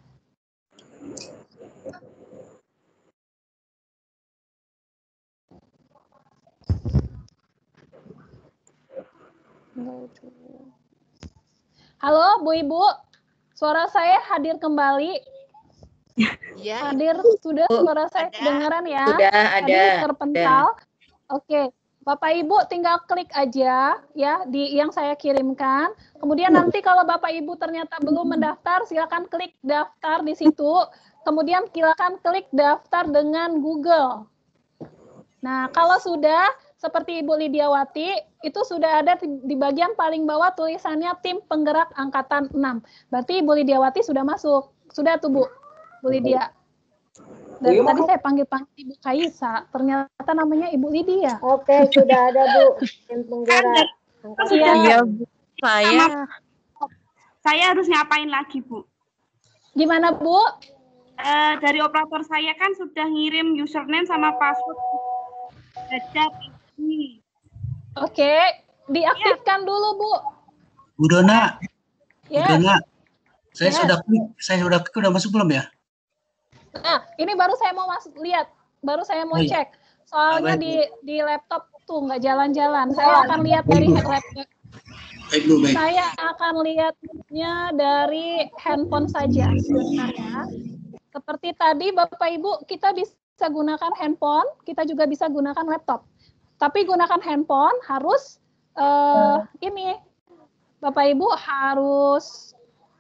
Halo Bu Ibu, suara saya hadir kembali. Ya, hadir sudah suara saya ada. kedengaran ya? Sudah ada. Tadi terpental. Oke, Bapak Ibu tinggal klik aja ya di yang saya kirimkan. Kemudian nanti kalau Bapak Ibu ternyata belum mendaftar, silakan klik daftar di situ. Kemudian silakan klik daftar dengan Google. Nah, kalau sudah seperti Ibu Lidiawati, itu sudah ada di bagian paling bawah tulisannya tim penggerak angkatan enam. Berarti Ibu Lidiawati sudah masuk. Sudah tuh Bu, Bu Lidia. Dari tadi saya panggil-panggil Ibu Kaisa, ternyata namanya Ibu Lidia. Oke, sudah ada Bu, tim penggerak. Iya, Bu. Saya. Saya harus ngapain lagi, Bu? Gimana, Bu? Uh, dari operator saya kan sudah ngirim username sama password. Chat ini. Oke, diaktifkan ya. dulu, Bu. Bu Dona. Yes. Bu Dona. Saya yes. sudah klik, saya sudah klik, sudah masuk belum ya? Nah, ini baru saya mau masuk lihat, baru saya mau Baik. cek. Soalnya baik, di di laptop tuh nggak jalan-jalan. Saya akan lihat dari laptop. Baik, Bu, baik. Saya akan lihatnya dari handphone saja. Sebentar ya. Seperti tadi Bapak Ibu, kita bisa gunakan handphone, kita juga bisa gunakan laptop. Tapi gunakan handphone harus uh, ini, Bapak Ibu harus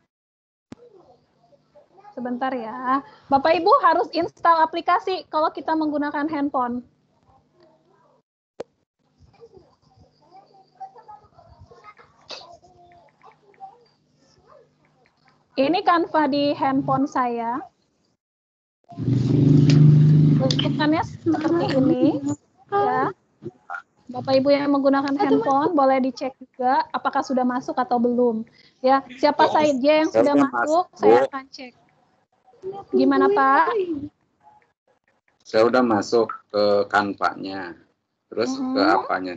sebentar ya. Bapak Ibu harus install aplikasi kalau kita menggunakan handphone. Ini Canva di handphone saya. bentukannya seperti ini, ya. Bapak Ibu yang menggunakan handphone boleh dicek juga apakah sudah masuk atau belum. Ya, siapa saja yang sudah masuk, saya akan cek. Gimana Pak? Saya udah masuk ke kanvanya. Terus Mhm. ke apanya?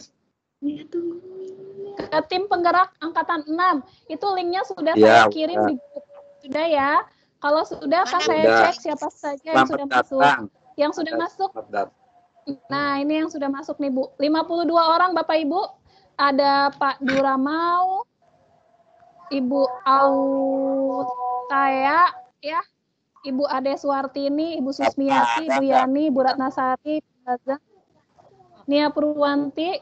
Ke tim penggerak angkatan enam. Itu linknya sudah Ya, saya kirim udah. di grup. Sudah ya. Kalau sudah kan Mana? saya Sudah. cek siapa saja yang Selamat sudah masuk. datang. Yang sudah masuk. Selamat datang. Nah, ini yang sudah masuk nih, Bu. lima puluh dua orang Bapak Ibu. Ada Pak Duramau, Ibu Autaya, ya. Ibu Ade Suwartini, Ibu Susmiati, Ibu Yani, Ibu Ratnasari, Nia Purwanti,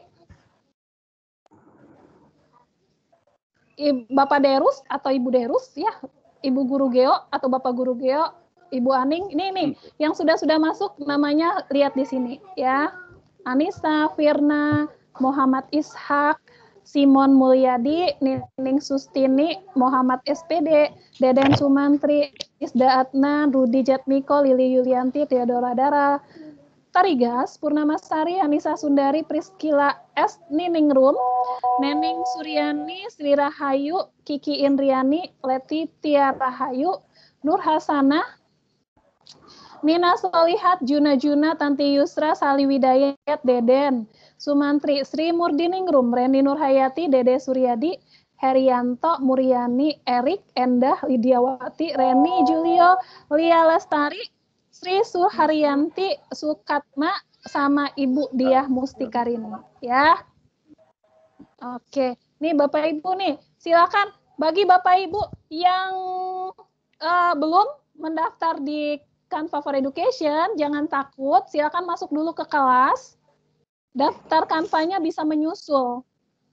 Ibu, Bapak Derus atau Ibu Derus, ya. Ibu Guru Geo atau Bapak Guru Geo, Ibu Aning, ini nih yang sudah-sudah masuk namanya lihat di sini ya. Anissa, Firna, Muhammad Ishak, Simon Mulyadi, Nining Sustini, Muhammad S P D, Deden Sumantri, Isda Adnan, Rudi Jatmiko, Lili Yulianti, Theodora Dara, Tarigas, Purnama Sari, Anissa Sundari, Priskila S, Nining Rum, Neneng Suryani, Sri Rahayu, Kiki Indriani, Letitia Rahayu, Nur Hasanah, Nina Solihat, Juna Juna, Tanti Yusra, Sali Widayat, Deden, Sumantri, Sri Murdiningrum, Reni Nurhayati, Dede Suryadi, Herianto, Muriani, Erik, Endah, Widiawati, Reni, Julio, Lia Lestari, Sri Suharyanti, Sukatma, sama Ibu Diah Mustikarini, ya. Oke, nih Bapak Ibu nih, silakan bagi Bapak Ibu yang uh, belum mendaftar di Canva for Education, jangan takut, silakan masuk dulu ke kelas. Daftar Canva-nya bisa menyusul.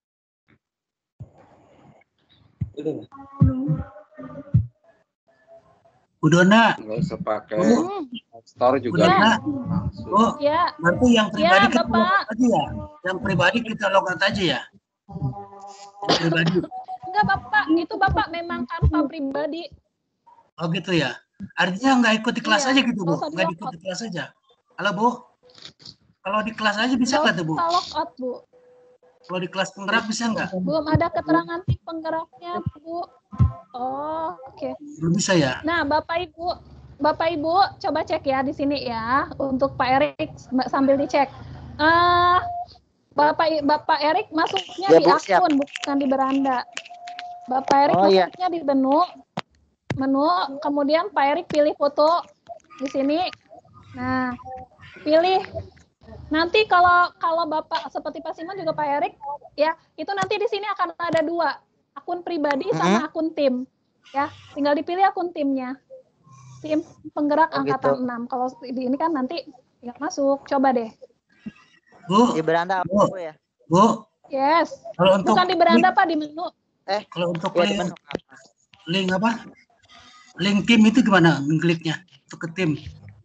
Bu Dona. Nggak usah pakai Bu. store juga. Ya. Langsung. Oh, ya. Berarti yang pribadi Ya, kita Bapak. logout aja ya? Yang pribadi kita logout aja ya? Yang pribadi. Enggak Bapak, itu Bapak memang Canva pribadi. Oh gitu ya? Artinya nggak ikut di kelas Iya, aja gitu Bu? nggak usah Nggak di ikut di kelas aja? Halo Bu? Kalau di kelas aja bisa nggak tuh Bu? Nggak usah logout, Bu. Kalau di kelas penggerak bisa nggak? Belum ada keterangan tim penggeraknya, Bu. Oh, oke. Okay. Belum bisa ya? Nah, Bapak Ibu, Bapak Ibu coba cek ya di sini ya untuk Pak Erik sambil dicek. Uh, Bapak Bapak Erik masuknya Ya, di Bu, akun siap. bukan di beranda. Bapak Erik Oh, iya. masuknya di menu, menu, kemudian Pak Erik pilih foto di sini. Nah, pilih. Nanti kalau kalau Bapak seperti Pak Simon juga Pak Erik, ya itu nanti di sini akan ada dua, akun pribadi sama akun tim, ya tinggal dipilih akun timnya, tim penggerak Oh, angkatan gitu. enam. Kalau di ini kan nanti tinggal masuk, coba deh. Bu. Di beranda apa Bu. Bu ya? Bu. Yes. Kalau untuk Bukan di beranda Pak, di menu. Eh, Kalau untuk ya, di link, menu. link apa? Link tim itu gimana? Kliknya untuk ke tim.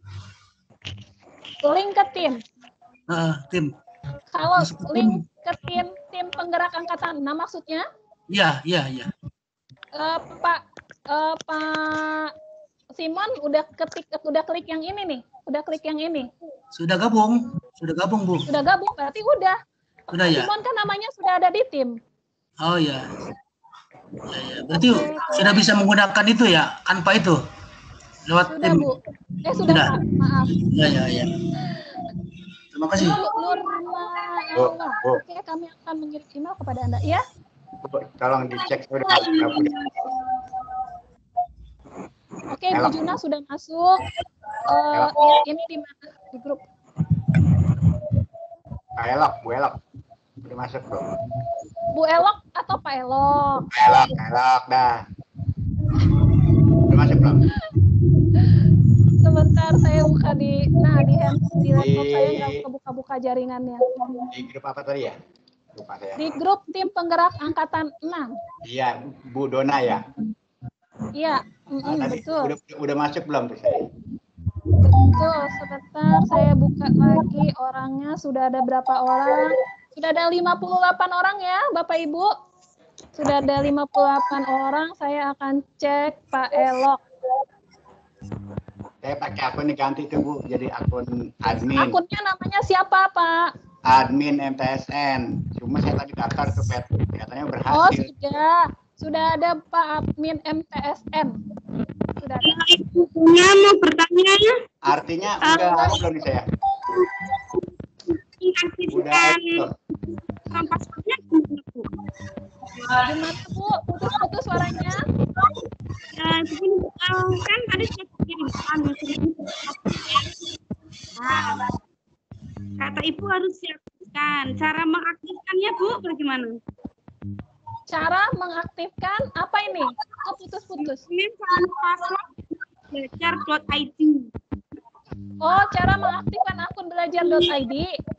Link ke tim. Uh, tim. Kalau Masuk ke tim. link ke tim tim penggerak angkatan enam maksudnya? Iya, iya, iya. Eh, Pak eh, Pak Simon udah ketik udah klik yang ini nih, udah klik yang ini. Sudah gabung, sudah gabung Bu. Sudah gabung berarti udah. Sudah ya. Simon kan namanya sudah ada di tim. Oh ya. Ya, ya. Berarti sudah bisa menggunakan itu ya, Canva itu lewat Sudah tim. Bu. Eh sudah Sudah. Pak, maaf. Ya, ya, ya. Terima kasih. Nurma Bu, Elma. Bu. Oke, kami akan mengirim email kepada Anda. Ya. Tolong dicek saya udah masuk gabung. Oke, Bu Elok. Juna sudah masuk. Eh, Elok. lihat ini di mana di grup. Pak Elok, Bu Elok. Udah masuk bro. Bu Elok atau Pak Elok? Pak Elok, Pak Elok dah. Udah masuk belum? Sebentar saya buka di nah di hand di laptop Di- saya nggak buka-buka jaringannya. Di grup apa tadi ya? Lupa saya. Di grup tim penggerak angkatan enam. Iya, Bu Dona ya. Iya, Ah, mm-mm, tadi betul. udah udah masuk belum tuh saya? Betul, sebentar saya buka lagi orangnya sudah ada berapa orang? Sudah ada lima puluh delapan orang ya, Bapak Ibu. Sudah ada lima puluh delapan orang, saya akan cek Pak Elok. Saya pakai akun diganti tuh Bu, jadi akun admin. Akunnya namanya siapa, Pak? Admin M T S N. Cuma saya tadi daftar ke Pet, katanya Oh, berhasil. sudah. Sudah ada Pak Admin M T S N. Sudah ada. Ibunya mau bertanya ya? Artinya udah apa belum nih saya? Udah itu. Passwordnya Gimana Bu? Putus-putus suaranya? Eh, begini, eh, kan tadi saya kirimkan nah, kata Ibu harus siapkan. Cara mengaktifkannya Bu, bagaimana? Cara mengaktifkan apa ini? Keputus-putus. Ini password belajar dot I D. Oh, cara mengaktifkan akun belajar dot I D.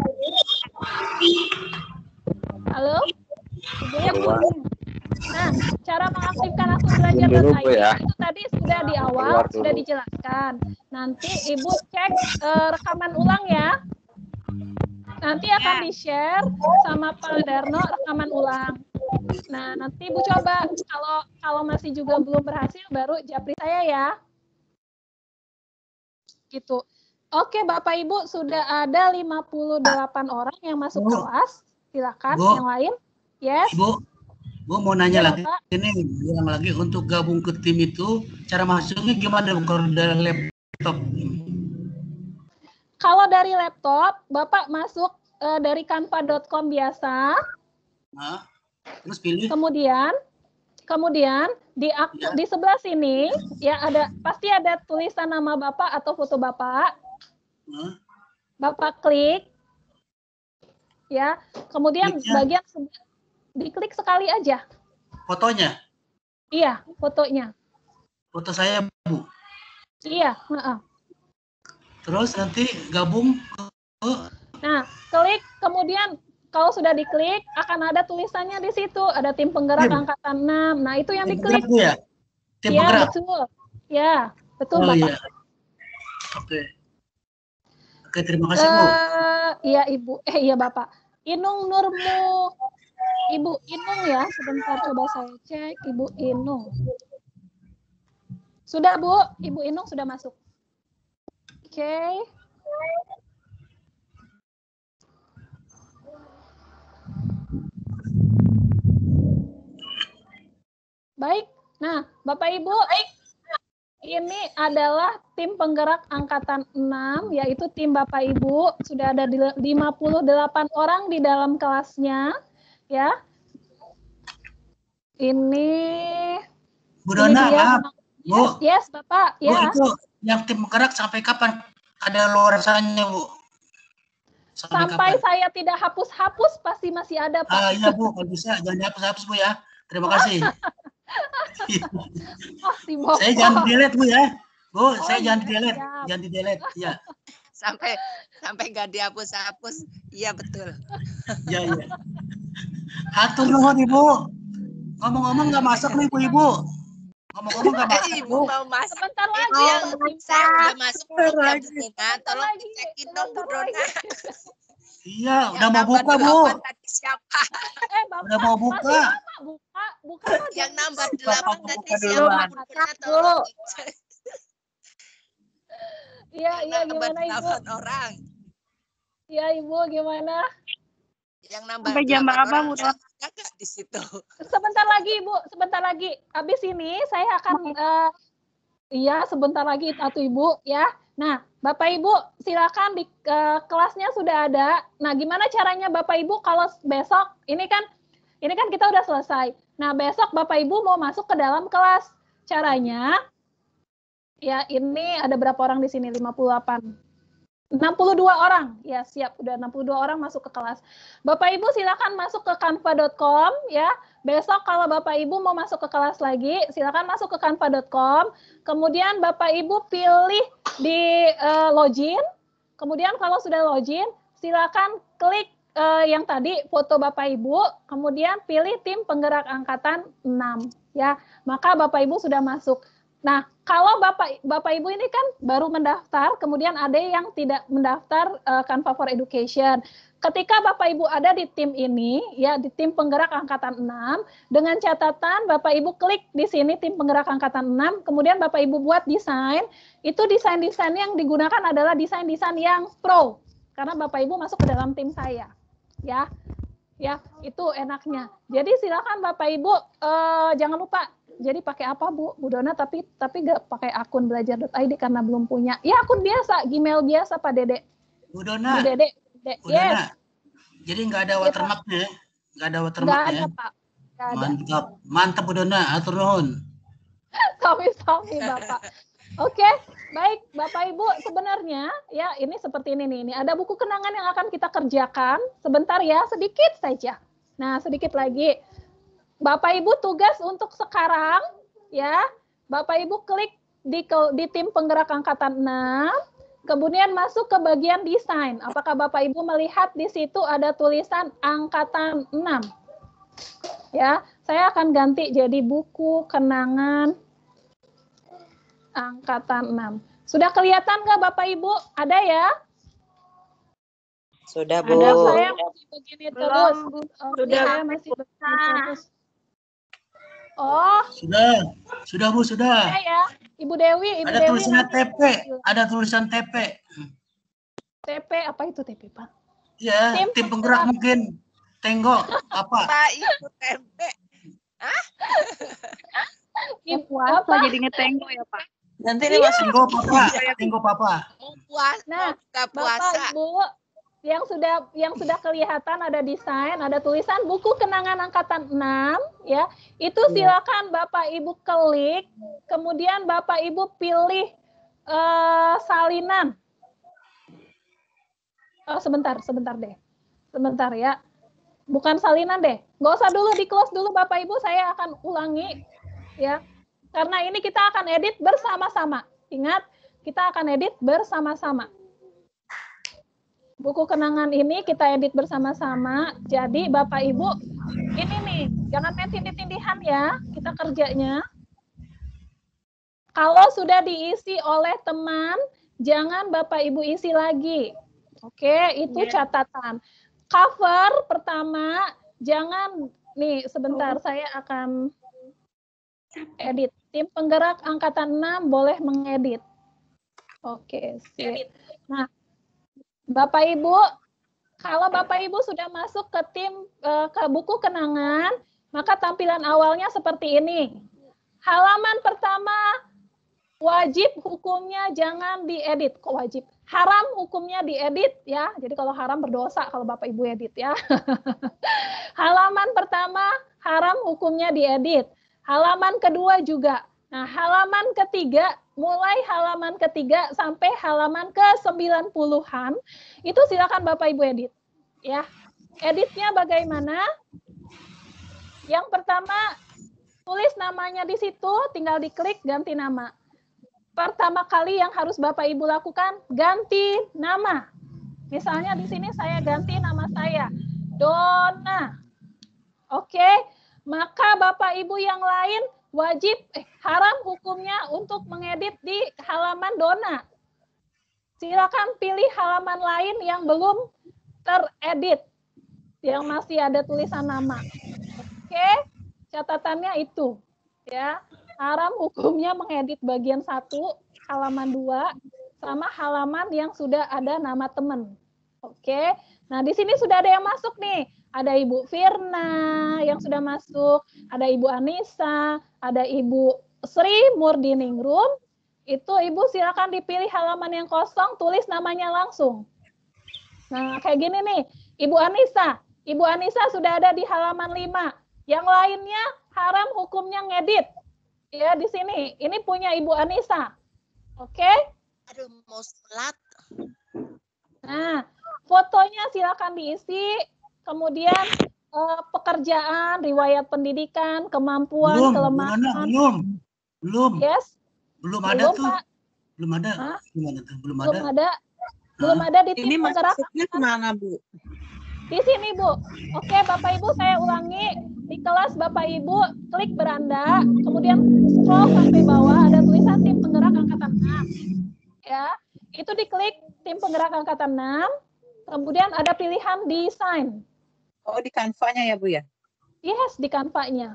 Halo? Ibu? Nah, cara mengaktifkan akun belajar dot I D ya. itu tadi sudah di awal, sudah dijelaskan. Nanti Ibu cek eh, rekaman ulang ya. Nanti akan di-share sama Pak Darno rekaman ulang. Nah, nanti Ibu coba. Kalau kalau masih juga belum berhasil, baru japri saya ya. Gitu. Oke, Bapak Ibu, sudah ada lima puluh delapan orang yang masuk Bu. kelas. Silakan Bu. yang lain. Yes. Ibu, Bu mau nanya Ya, lagi. Bapak. Ini bilang lagi untuk gabung ke tim itu, cara masuknya gimana kalau dari laptop? Kalau dari laptop, Bapak masuk eh, dari canva dot com biasa. Nah, terus pilih. Kemudian, kemudian di ak- Ya. di sebelah sini ya ada pasti ada tulisan nama Bapak atau foto Bapak. Nah, Bapak klik, ya. Kemudian Kliknya. bagian sebelah, diklik sekali aja. fotonya, Iya, fotonya. foto saya Bu. Iya. heeh. Terus nanti gabung ke Nah, klik kemudian kalau sudah diklik akan ada tulisannya di situ. Ada tim penggerak Tim. angkatan enam. Nah, itu yang tim diklik. penggerak Bu ya? Tim Iya, penggerak. betul. Ya, betul Oh Bapak. iya. Oke. Oke, terima kasih Bu. Eh, iya Ibu, eh iya Bapak. Inung Nurmu, Ibu Inung ya, sebentar coba saya cek Ibu Inung. Sudah Bu, Ibu Inung sudah masuk. Oke. Baik, nah Bapak Ibu, ini adalah tim penggerak angkatan enam, yaitu tim Bapak Ibu. Sudah ada di- lima puluh delapan orang di dalam kelasnya, ya. Ini, Bu ini Dona, dia. maaf. Bu, Yes, yes Bapak, Bu ya. itu yang tim penggerak sampai kapan? Ada luasannya Bu? Sampai, Sampai kapan? saya tidak hapus-hapus, pasti masih ada Pak. Ah iya Bu, kalau bisa jangan dihapus-hapus Bu ya. Terima kasih. Oh, si Boko. Saya jangan di-delete Bu ya. Bu, Oh, saya jangan iya, di-delete, siap. jangan di-delete. Iya, Sampai sampai nggak dihapus-hapus. Iya betul. iya, iya. Hatur nuhun Ibu. Ngomong-ngomong nggak masuk nih Bu Ibu. Ngomong-ngomong nggak masuk Ibu Bu. mau masuk. Sebentar Itu lagi. yang saya udah masuk belum ya Bu Dona? Tolong lagi. dicekin dong Bu Sebentar Dona. Iya, udah Yang mau nambah buka Bu. delapan tadi siapa? Eh, Bapak, Udah mau masih buka. lama buka, buka aja. Yang nambah Bapak delapan buka tadi duluan. siapa? Bu Dona tolong dicek. Iya, Yang iya nambah gimana Ibu? delapan orang. Iya Ibu, gimana? Yang nambah Sampai jam delapan berapa, orang Bu Dona? ada nggak di situ? Sebentar lagi Ibu, sebentar lagi. Habis ini saya akan eh, iya sebentar lagi atau Ibu ya. Nah, Bapak Ibu silakan di eh, kelasnya sudah ada. Nah, gimana caranya Bapak Ibu kalau besok ini kan ini kan kita udah selesai. Nah, besok Bapak Ibu mau masuk ke dalam kelas. Caranya ya ini ada berapa orang di sini? lima puluh delapan. enam puluh dua orang. Ya, siap. Udah enam puluh dua orang masuk ke kelas. Bapak Ibu silakan masuk ke canva dot com ya. Besok kalau Bapak Ibu mau masuk ke kelas lagi, silakan masuk ke canva dot com. Kemudian Bapak Ibu pilih di uh, login. Kemudian kalau sudah login, silakan klik uh, yang tadi foto Bapak Ibu, kemudian pilih tim penggerak angkatan enam ya. Maka Bapak Ibu sudah masuk. Nah, kalau Bapak Bapak Ibu ini kan baru mendaftar, kemudian ada yang tidak mendaftar uh, Canva for Education. Ketika Bapak Ibu ada di tim ini, ya di tim penggerak angkatan enam, dengan catatan Bapak Ibu klik di sini tim penggerak angkatan enam, kemudian Bapak Ibu buat desain, itu desain-desain yang digunakan adalah desain-desain yang pro, karena Bapak Ibu masuk ke dalam tim saya, ya, ya itu enaknya. Jadi silakan Bapak Ibu, uh, jangan lupa. Jadi pakai apa Bu? Bu Dona tapi tapi nggak pakai akun belajar dot i d karena belum punya. Ya akun biasa, Gmail biasa Pak Dede. Bu Dona. Bu Dede. Dede. Bu Yes. Dona. Jadi nggak ada watermarknya, nggak ada watermarknya. Nggak ada Pak. Nggak ada. Mantap, mantap Bu Dona, atur nuhun. Sami-sami Bapak. Oke, baik Bapak Ibu, sebenarnya ya ini seperti ini nih. Ini ada buku kenangan yang akan kita kerjakan sebentar ya, sedikit saja. Nah, sedikit lagi. Bapak Ibu tugas untuk sekarang ya, Bapak Ibu klik di di tim penggerak angkatan enam, kemudian masuk ke bagian desain. Apakah Bapak Ibu melihat di situ ada tulisan angkatan enam? Ya, saya akan ganti jadi buku kenangan angkatan enam. Sudah kelihatan nggak Bapak Ibu? Ada ya? Sudah, Bu. Ada, saya masih begini terus. Belum, Bu. Oke, Sudah, saya masih begini terus. Oh, Sudah, sudah Bu, sudah. ada ya, Ibu Dewi, Ibu Ada Dewi. tulisan nanti- T P, ada tulisan T P. T P apa itu T P Pak? Ya, Tim tim penggerak mungkin. Tenggok apa? Pak Ibu tempe. Ibu Puasa apa? jadi ngetengok ya Pak. Nanti Iya. nih Mas. Tenggo papa, tenggo papa. Mau puas, Nah, mau buka Bapak puasa. Ibu yang sudah yang sudah kelihatan ada desain, ada tulisan buku kenangan angkatan enam ya. Itu silakan Bapak Ibu klik, kemudian Bapak Ibu pilih eh, salinan. Oh, sebentar, sebentar deh. Sebentar ya. Bukan salinan deh. Nggak usah dulu di close dulu Bapak Ibu, saya akan ulangi ya. Karena ini kita akan edit bersama-sama. Ingat, kita akan edit bersama-sama. Buku kenangan ini kita edit bersama-sama. Jadi Bapak Ibu, ini nih, jangan main tindih-tindihan ya, kita kerjanya. Kalau sudah diisi oleh teman, jangan Bapak Ibu isi lagi. Oke, itu catatan. Cover pertama, jangan, nih sebentar saya akan edit. Tim penggerak angkatan enam boleh mengedit. Oke, sip. Nah, Bapak Ibu, kalau Bapak Ibu sudah masuk ke tim eh, ke buku kenangan, maka tampilan awalnya seperti ini. Halaman pertama wajib hukumnya jangan diedit. Kok wajib? Haram hukumnya diedit ya. Jadi kalau haram berdosa kalau Bapak Ibu edit ya. Halaman pertama haram hukumnya diedit. Halaman kedua juga. Nah, halaman ketiga, mulai halaman ketiga sampai halaman ke sembilan puluhan, itu silakan Bapak Ibu edit. Ya. Editnya bagaimana? Yang pertama, tulis namanya di situ, tinggal diklik ganti nama. Pertama kali yang harus Bapak Ibu lakukan, ganti nama. Misalnya di sini saya ganti nama saya, Dona. Oke, maka Bapak Ibu yang lain wajib, eh, haram hukumnya untuk mengedit di halaman Dona. Silakan pilih halaman lain yang belum teredit, yang masih ada tulisan nama. Oke, catatannya itu, ya. Haram hukumnya mengedit bagian satu, halaman dua, sama halaman yang sudah ada nama teman. Oke, nah di sini sudah ada yang masuk nih. Ada Ibu Firna yang sudah masuk, ada Ibu Anissa, ada Ibu Sri Murdiningrum. Itu Ibu silakan dipilih halaman yang kosong, tulis namanya langsung. Nah, kayak gini nih, Ibu Anissa. Ibu Anissa sudah ada di halaman lima. Yang lainnya haram hukumnya ngedit. Ya, di sini. Ini punya Ibu Anissa. Oke? Aduh, mau selat. Nah, fotonya silakan diisi. Kemudian eh, pekerjaan, riwayat pendidikan, kemampuan, Belum, kelemahan. Buana, belum. Belum. Yes. Belum ada Belum, tuh. Pak. Belum ada. Hah? Belum ada tuh, belum ada. Belum ada. Belum ada di tim Ini penggerak. masuknya kemana, Bu? Di sini, Bu. Oke, Bapak Ibu saya ulangi. Di kelas Bapak Ibu klik beranda, kemudian scroll sampai bawah ada tulisan tim penggerak angkatan enam. Ya, itu diklik tim penggerak angkatan enam, kemudian ada pilihan desain. Oh, di Canva-nya ya, Bu ya? Yes, di Canva-nya.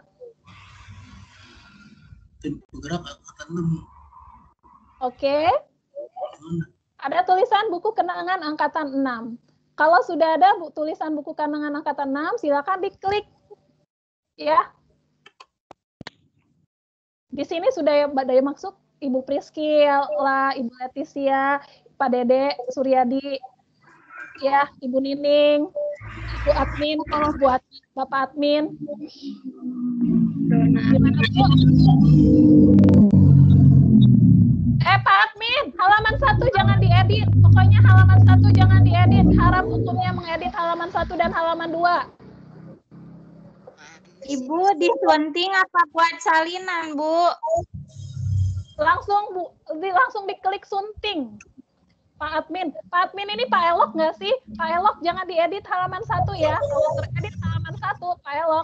Tim penggerak angkatan enam. Oke. Ada tulisan buku kenangan angkatan enam. Kalau sudah ada bu, tulisan buku kenangan angkatan enam, silakan diklik. Ya. Di sini sudah ada yang masuk Ibu Priskila, Ibu Leticia, Pak Dede, Suryadi, ya, Ibu Nining, Ibu Admin, Ibu Admin, Bapak Admin. Gimana, Bu? Eh, Pak Admin, halaman satu jangan diedit. Pokoknya halaman satu jangan diedit. Haram hukumnya mengedit halaman satu dan halaman dua. Ibu, disunting apa buat salinan, Bu? Langsung, Bu, di, langsung diklik sunting. Pak Admin, Pak Admin ini Pak Elok nggak sih? Pak Elok jangan diedit halaman satu ya. Kalau teredit halaman satu, Pak Elok.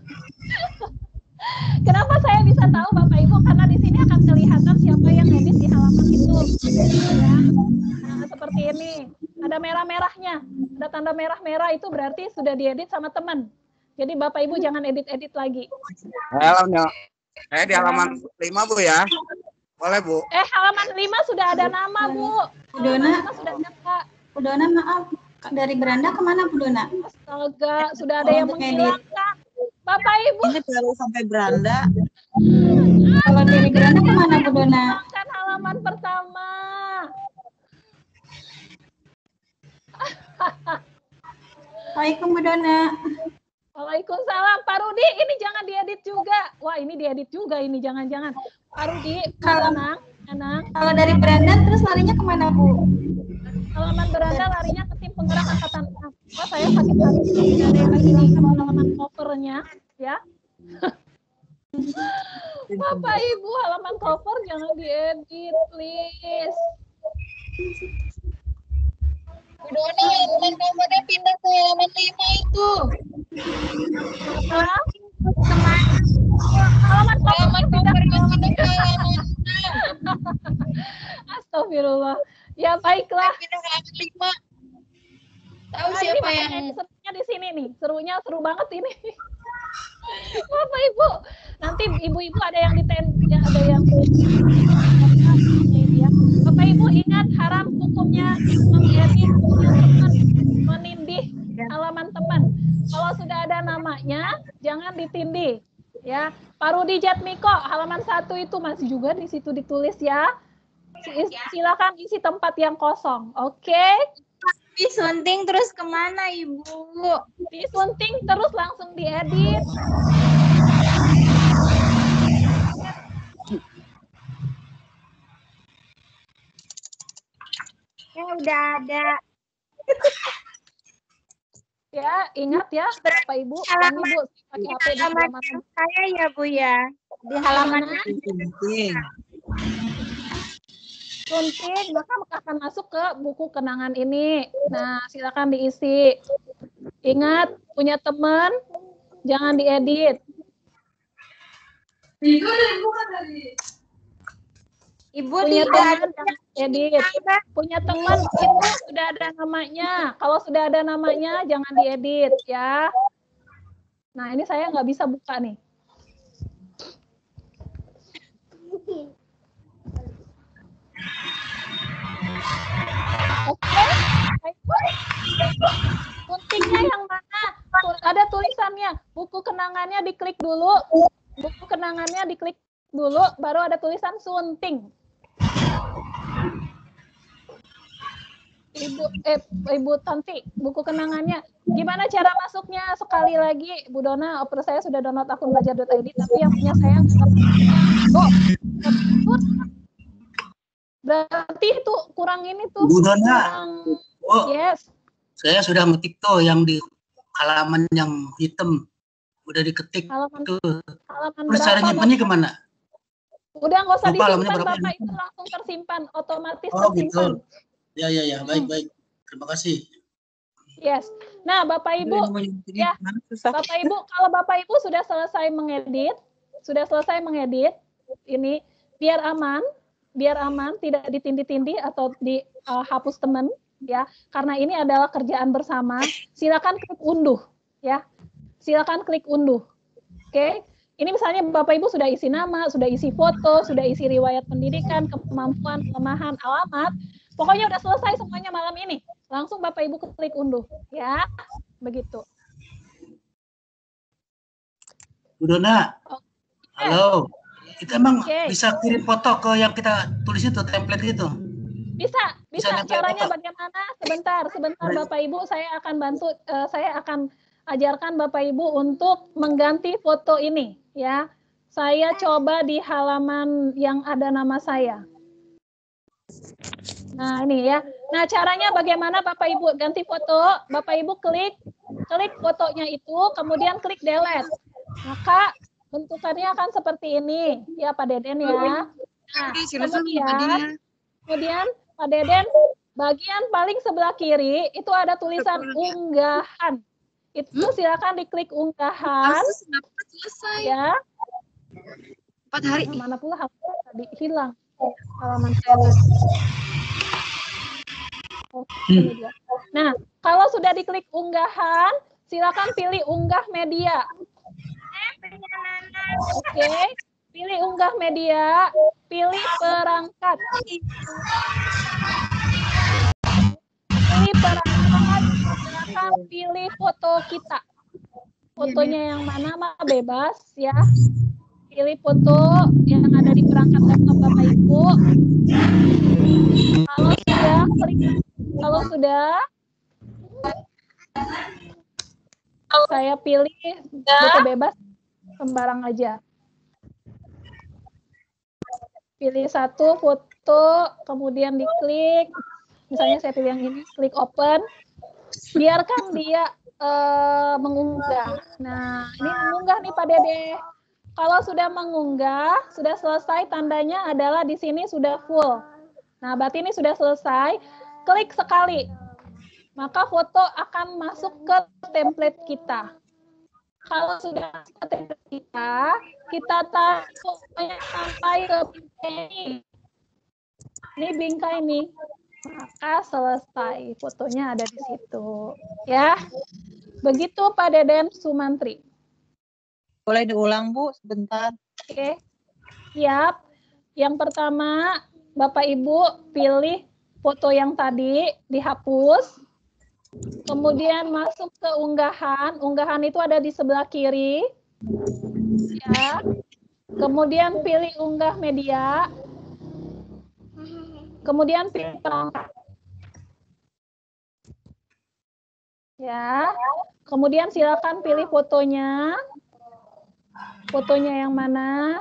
Kenapa saya bisa tahu Bapak Ibu? Karena di sini akan kelihatan siapa yang edit di halaman itu. Ya. Nah, seperti ini. Ada merah-merahnya. Ada tanda merah-merah itu berarti sudah diedit sama teman. Jadi Bapak Ibu jangan edit-edit lagi. Halaman, eh di halaman lima Bu ya. Boleh Bu. Eh halaman lima sudah ada nama Bu. Bu Dona, sudah ada. Bu Dona maaf. Dari beranda kemana Bu Dona? Astaga, sudah ada yang menghilangkan. Bapak Ibu. Ini baru sampai beranda. Hmm. Kalau dari beranda kemana Bu Dona? Kan halaman pertama. Waalaikumsalam Bu Dona. Waalaikumsalam. Pak Rudi, ini jangan diedit juga. Wah, ini diedit juga ini, jangan-jangan. Pak Rudi, kalau, tenang, tenang. Kalau dari beranda terus larinya kemana Bu? Halaman beranda larinya ke tim penggerak angkatan enam. Oh, saya sakit hati. Tidak ada yang lagi di halaman covernya, ya. Bapak Ibu, halaman cover jangan diedit, please. Bu Dona, halaman covernya pindah ke halaman lima itu. Hah? Halaman cover pindah ke halaman enam. Astagfirullah. Ya baiklah. Pindah ke halaman lima. Tahu Nah, siapa ini yang serunya di sini nih. Serunya seru banget ini. Bapak Ibu, nanti ibu-ibu ada yang di ten, ya, ada yang ya. Bapak Ibu ingat haram hukumnya mengedit teman, menindih halaman teman. Kalau sudah ada namanya, jangan ditindih. Ya, Pak Rudi Jatmiko, halaman satu itu masih juga di situ ditulis ya. Silakan isi tempat yang kosong, oke? Okay? Disunting terus kemana Ibu? Disunting terus langsung diedit. Ya udah ada. Ya, ingat ya Bapak Ibu, Halaman, Ibu pakai H P di halaman halaman saya ya Bu ya. Di halaman sunting, maka akan masuk ke buku kenangan ini. Nah, silakan diisi. Ingat, punya teman, jangan diedit. Ibu punya di teman, jangan diedit. Punya teman itu sudah ada namanya. Kalau sudah ada namanya, jangan diedit ya. Nah, ini saya nggak bisa buka nih. Oke, okay. Suntingnya yang mana? Ada tulisannya. Buku kenangannya diklik dulu. Buku kenangannya diklik dulu, baru ada tulisan sunting. Ibu, eh, Ibu Tanti, buku kenangannya. Gimana cara masuknya? Sekali lagi, Bu Dona, oper saya sudah download akun belajar dot i d, tapi yang punya saya nggak punya. Oh, berarti itu kurang ini tuh. Bu Dona, kurang, oh, yes. Saya sudah ngetik tuh yang di halaman yang hitam. Udah diketik halaman, tuh. Halaman Terus cara nyimpannya kemana? Udah nggak usah Lupa, disimpan, Bapak, itu langsung tersimpan, otomatis oh, tersimpan. Gitu. Ya, ya, ya, baik, baik. Terima kasih. Yes. Nah, Bapak Ibu, ya, Bapak Ibu, kalau Bapak Ibu sudah selesai mengedit, sudah selesai mengedit, ini biar aman, biar aman, tidak ditindih-tindih atau dihapus teman, ya, karena ini adalah kerjaan bersama. Silakan klik unduh, ya, silakan klik unduh. Oke, ini misalnya Bapak Ibu sudah isi nama, sudah isi foto, sudah isi riwayat pendidikan, kemampuan, kelemahan, alamat. Pokoknya udah selesai semuanya malam ini. Langsung Bapak Ibu klik unduh, ya, begitu. Bu Dona, okay. Halo. Itu emang okay. bisa kirim foto ke yang kita tulis itu, template itu? Bisa, bisa. bisa Caranya foto. Bagaimana? Sebentar, sebentar Bapak Ibu, saya akan bantu, uh, saya akan ajarkan Bapak Ibu untuk mengganti foto ini, ya. Saya coba di halaman yang ada nama saya. Nah, ini ya. Nah, caranya bagaimana Bapak Ibu ganti foto? Bapak Ibu klik klik fotonya itu, kemudian klik delete. Maka bentukannya akan seperti ini, ya Pak Deden ya. Nah, kemudian kemudian Pak Deden bagian paling sebelah kiri itu ada tulisan unggahan. Itu silakan diklik unggahan. Ya. Empat hari. Mana pula halaman tadi hilang. Halaman saya tadi. Nah, kalau sudah diklik unggahan, silakan pilih unggah media. Oke, okay. Pilih unggah media, pilih perangkat. Pilih perangkat, silakan pilih foto kita. Fotonya yang mana mah bebas ya. Pilih foto yang ada di perangkat laptop Bapak Ibu. Kalau sudah, klik. Kalau sudah, saya pilih foto bebas, sembarang aja. Pilih satu foto, kemudian diklik. Misalnya saya pilih yang ini, klik open. Biarkan dia uh, mengunggah. Nah, ini mengunggah nih Pak Dede. Kalau sudah mengunggah, sudah selesai, tandanya adalah di sini sudah full. Nah, berarti ini sudah selesai. Klik sekali, maka foto akan masuk ke template kita. Kalau sudah masuk ke template kita, kita tarik fotonya sampai ke bingkai ini. Ini bingkai ini. Maka selesai, fotonya ada di situ. Ya, begitu Pak Deden Sumantri. Boleh diulang Bu, sebentar. Oke, siap. Yang pertama, Bapak Ibu pilih foto yang tadi, dihapus. Kemudian masuk ke unggahan. Unggahan itu ada di sebelah kiri. Ya. Kemudian pilih unggah media. Kemudian pilih perangkat. Ya. Kemudian silakan pilih fotonya. Fotonya yang mana?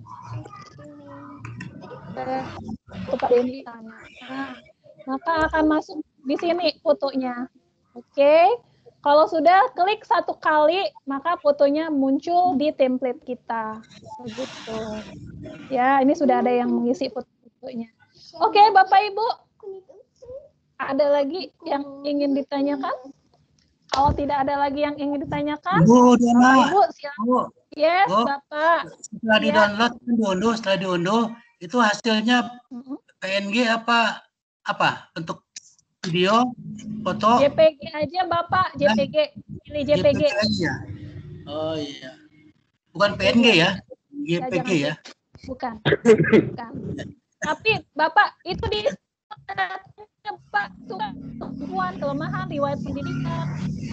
Eh, Pak Denny tanya. Nah, maka akan masuk di sini fotonya. Oke. Kalau sudah klik satu kali, maka fotonya muncul di template kita. Begitu. Ya, ini sudah ada yang mengisi foto-fotonya. Oke, Bapak Ibu. Ada lagi yang ingin ditanyakan? Kalau tidak ada lagi yang ingin ditanyakan, Bu, Bapak Ibu silakan. Yes, Bu, Bapak. Setelah Ya. di-download, diunduh, setelah diunduh, itu hasilnya P N G apa? Apa? Bentuk video, foto? J P G aja, Bapak. J P G. Pilih J P G. J P G aja. Oh iya. Bukan P N G ya? J P G ya? Bukan. Bukan. Tapi Bapak, itu di Pak, kemampuan, kelemahan, riwayat pendidikan.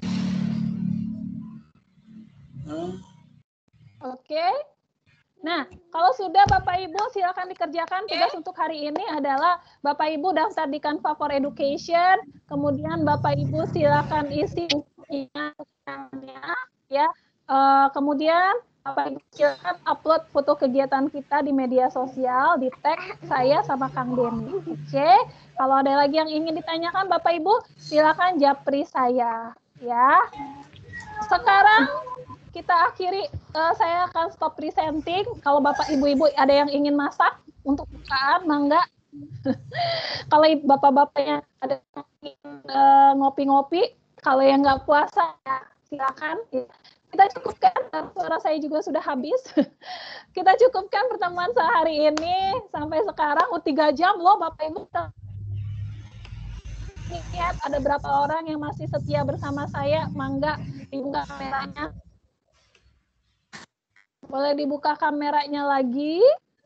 Hmm. Oke. Nah, kalau sudah Bapak Ibu silakan dikerjakan. Tugas untuk hari ini adalah Bapak Ibu daftar di Canva for Education, kemudian Bapak Ibu silakan isi bukunya, ya. Uh, kemudian Bapak Ibu silakan upload foto kegiatan kita di media sosial, di tag saya sama Kang Denny. Oke. Kalau ada lagi yang ingin ditanyakan Bapak Ibu, silakan japri saya, ya. Sekarang kita akhiri, uh, saya akan stop presenting. Kalau Bapak Ibu-Ibu ada yang ingin masak untuk bukaan, mangga. Kalau Bapak-Bapaknya ada yang ingin ngopi-ngopi, uh, Kalau yang nggak puasa, ya, silakan. Ya. Kita cukupkan, suara saya juga sudah habis. Kita cukupkan pertemuan sehari ini sampai sekarang. Oh, tiga jam loh Bapak Ibu. Lihat ada berapa orang yang masih setia bersama saya. Mangga dibuka kameranya. Boleh dibuka kameranya lagi.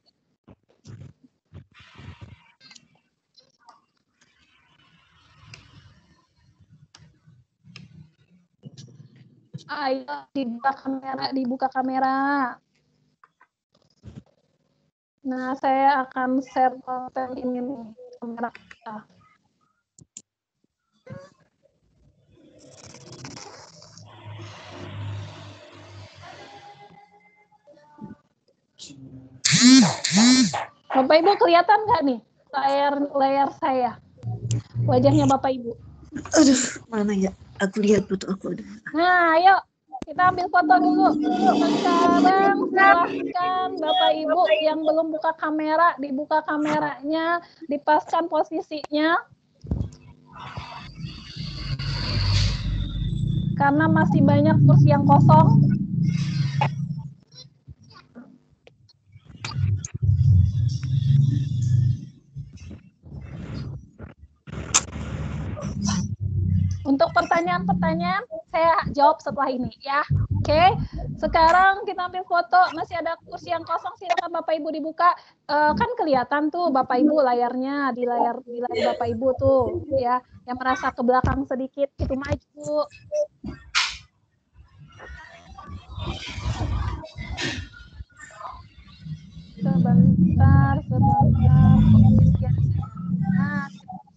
Ayo dibuka kamera, dibuka kamera. Nah, saya akan share konten ini nih, kamera kita. Bapak Ibu kelihatan nggak nih layar layar saya? Wajahnya Bapak Ibu. Aduh, mana ya? Aku lihat foto aku ada. Nah, ayo kita ambil foto dulu. Sekarang silahkan Bapak Ibu yang belum buka kamera, dibuka kameranya, dipaskan posisinya. Karena masih banyak kursi yang kosong. Untuk pertanyaan-pertanyaan saya jawab setelah ini ya. Oke, sekarang kita ambil foto. Masih ada kursi yang kosong, silakan Bapak Ibu dibuka. E, kan kelihatan tuh Bapak Ibu layarnya di layar di layar Bapak Ibu tuh ya. Yang merasa ke belakang sedikit itu maju. Sebentar, sebentar. Nah,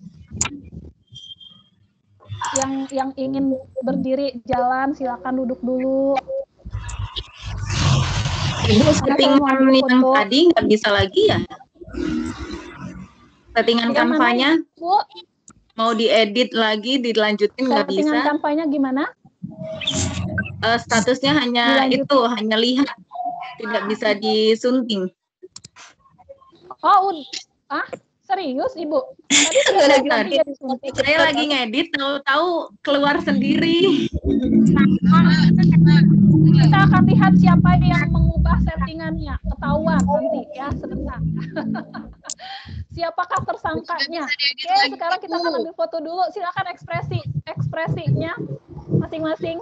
yang yang ingin berdiri jalan silakan duduk dulu. Ibu settingan yang tadi nggak bisa lagi ya? Settingan Yang mana, kanvanya Bu? mau diedit lagi, dilanjutin nggak bisa? Settingan kampanye gimana? Eh, statusnya hanya itu, hanya lihat, tidak bisa disunting. Oh, ud- ah serius Ibu? Tadi sudah bilang Tadi tidak disuntik. saya lagi ngedit, tahu-tahu keluar sendiri. Kita akan lihat siapa yang mengubah settingannya. Ketahuan nanti ya, sebentar. Siapakah tersangkanya? Oke, sekarang kita akan ambil foto dulu. Silakan ekspresi ekspresinya masing-masing.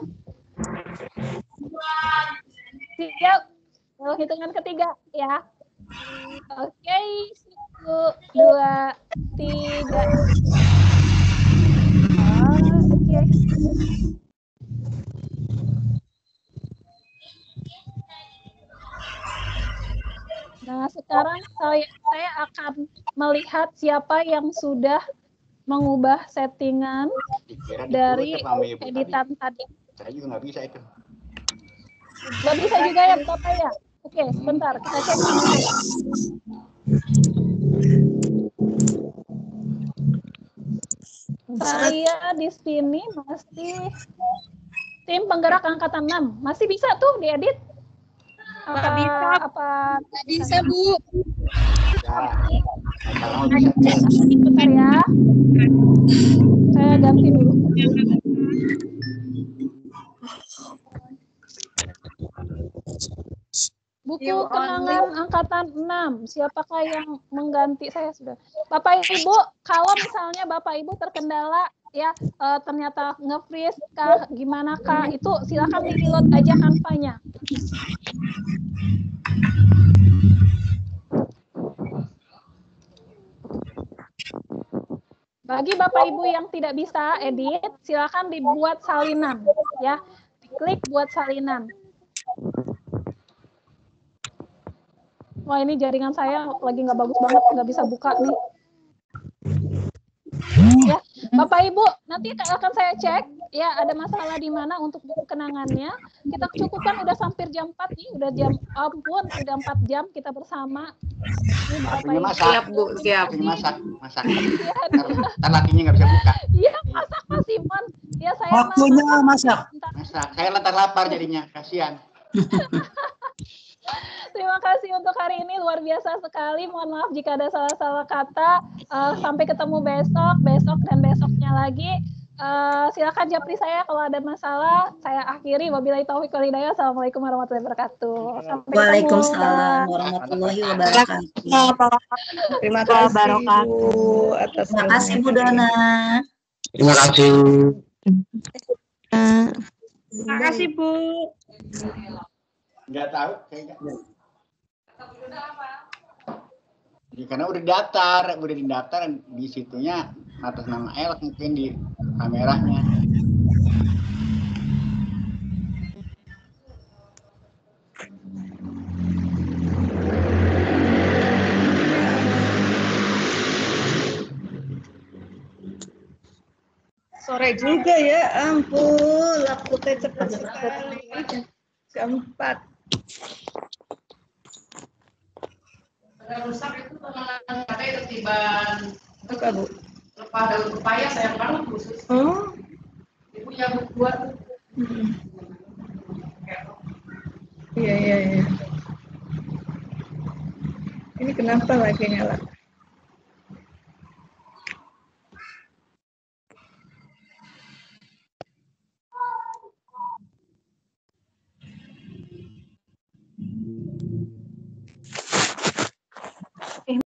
Siap. Oh, hitungan ketiga ya. Oke, satu, dua, tiga. Oke. Nah, sekarang saya, saya akan melihat siapa yang sudah mengubah settingan dari editan tadi. Saya juga nggak bisa itu. Nggak bisa juga ya, Bapak ya? Oke, sebentar, kita cek dulu. Saya di sini masih tim penggerak angkatan enam. Masih bisa tuh diedit? Apa bisa? Apa bisa, Bu? Bentar ya. Saya ganti dulu. Buku kenangan angkatan enam. Siapakah yang mengganti saya sudah? Bapak Ibu, kalau misalnya Bapak Ibu terkendala ya e, ternyata nge-freeze kah gimana kah, itu silakan di-reload aja kanvanya. Bagi Bapak Ibu yang tidak bisa edit, silakan dibuat salinan ya. Diklik buat salinan. Wah, ini jaringan saya lagi nggak bagus banget, nggak bisa buka nih. Ya, Bapak Ibu, nanti akan saya cek ya ada masalah di mana untuk buku kenangannya. Kita cukupkan udah hampir jam empat nih, udah jam ampun, udah empat jam kita bersama. Ini Waktunya masak. Siap, Bu, siap. Waktunya masak, masak. Ntar lakinya nggak bisa buka. Iya, masak Mas Simon. Ya, saya Waktunya masak. Masak. Saya lantar lapar jadinya, kasihan. Terima kasih untuk hari ini, luar biasa sekali. Mohon maaf jika ada salah-salah kata. Uh, sampai ketemu besok, besok dan besoknya lagi. Uh, silakan japri saya kalau ada masalah. Saya akhiri. Wabillahi taufiq wal hidayah. Assalamualaikum warahmatullahi wabarakatuh. Sampai Waalaikumsalam warahmatullahi wabarakatuh. Terima kasih Bu atas Terima kasih Bu Dona. Terima kasih. Terima kasih Bu. Nggak tahu kayaknya. Ya, karena udah daftar, udah didaftar di situnya atas nama Elak mungkin di kameranya. Sore juga ya, ampun, waktu cepat sekali. Jam empat. Ada rusak itu pengenalan H P ketiban Apa Bu? lepas daun pepaya sayang banget khusus. Oh. Ibu yang buat. Hmm. Iya iya iya. Ini kenapa lagi nyala?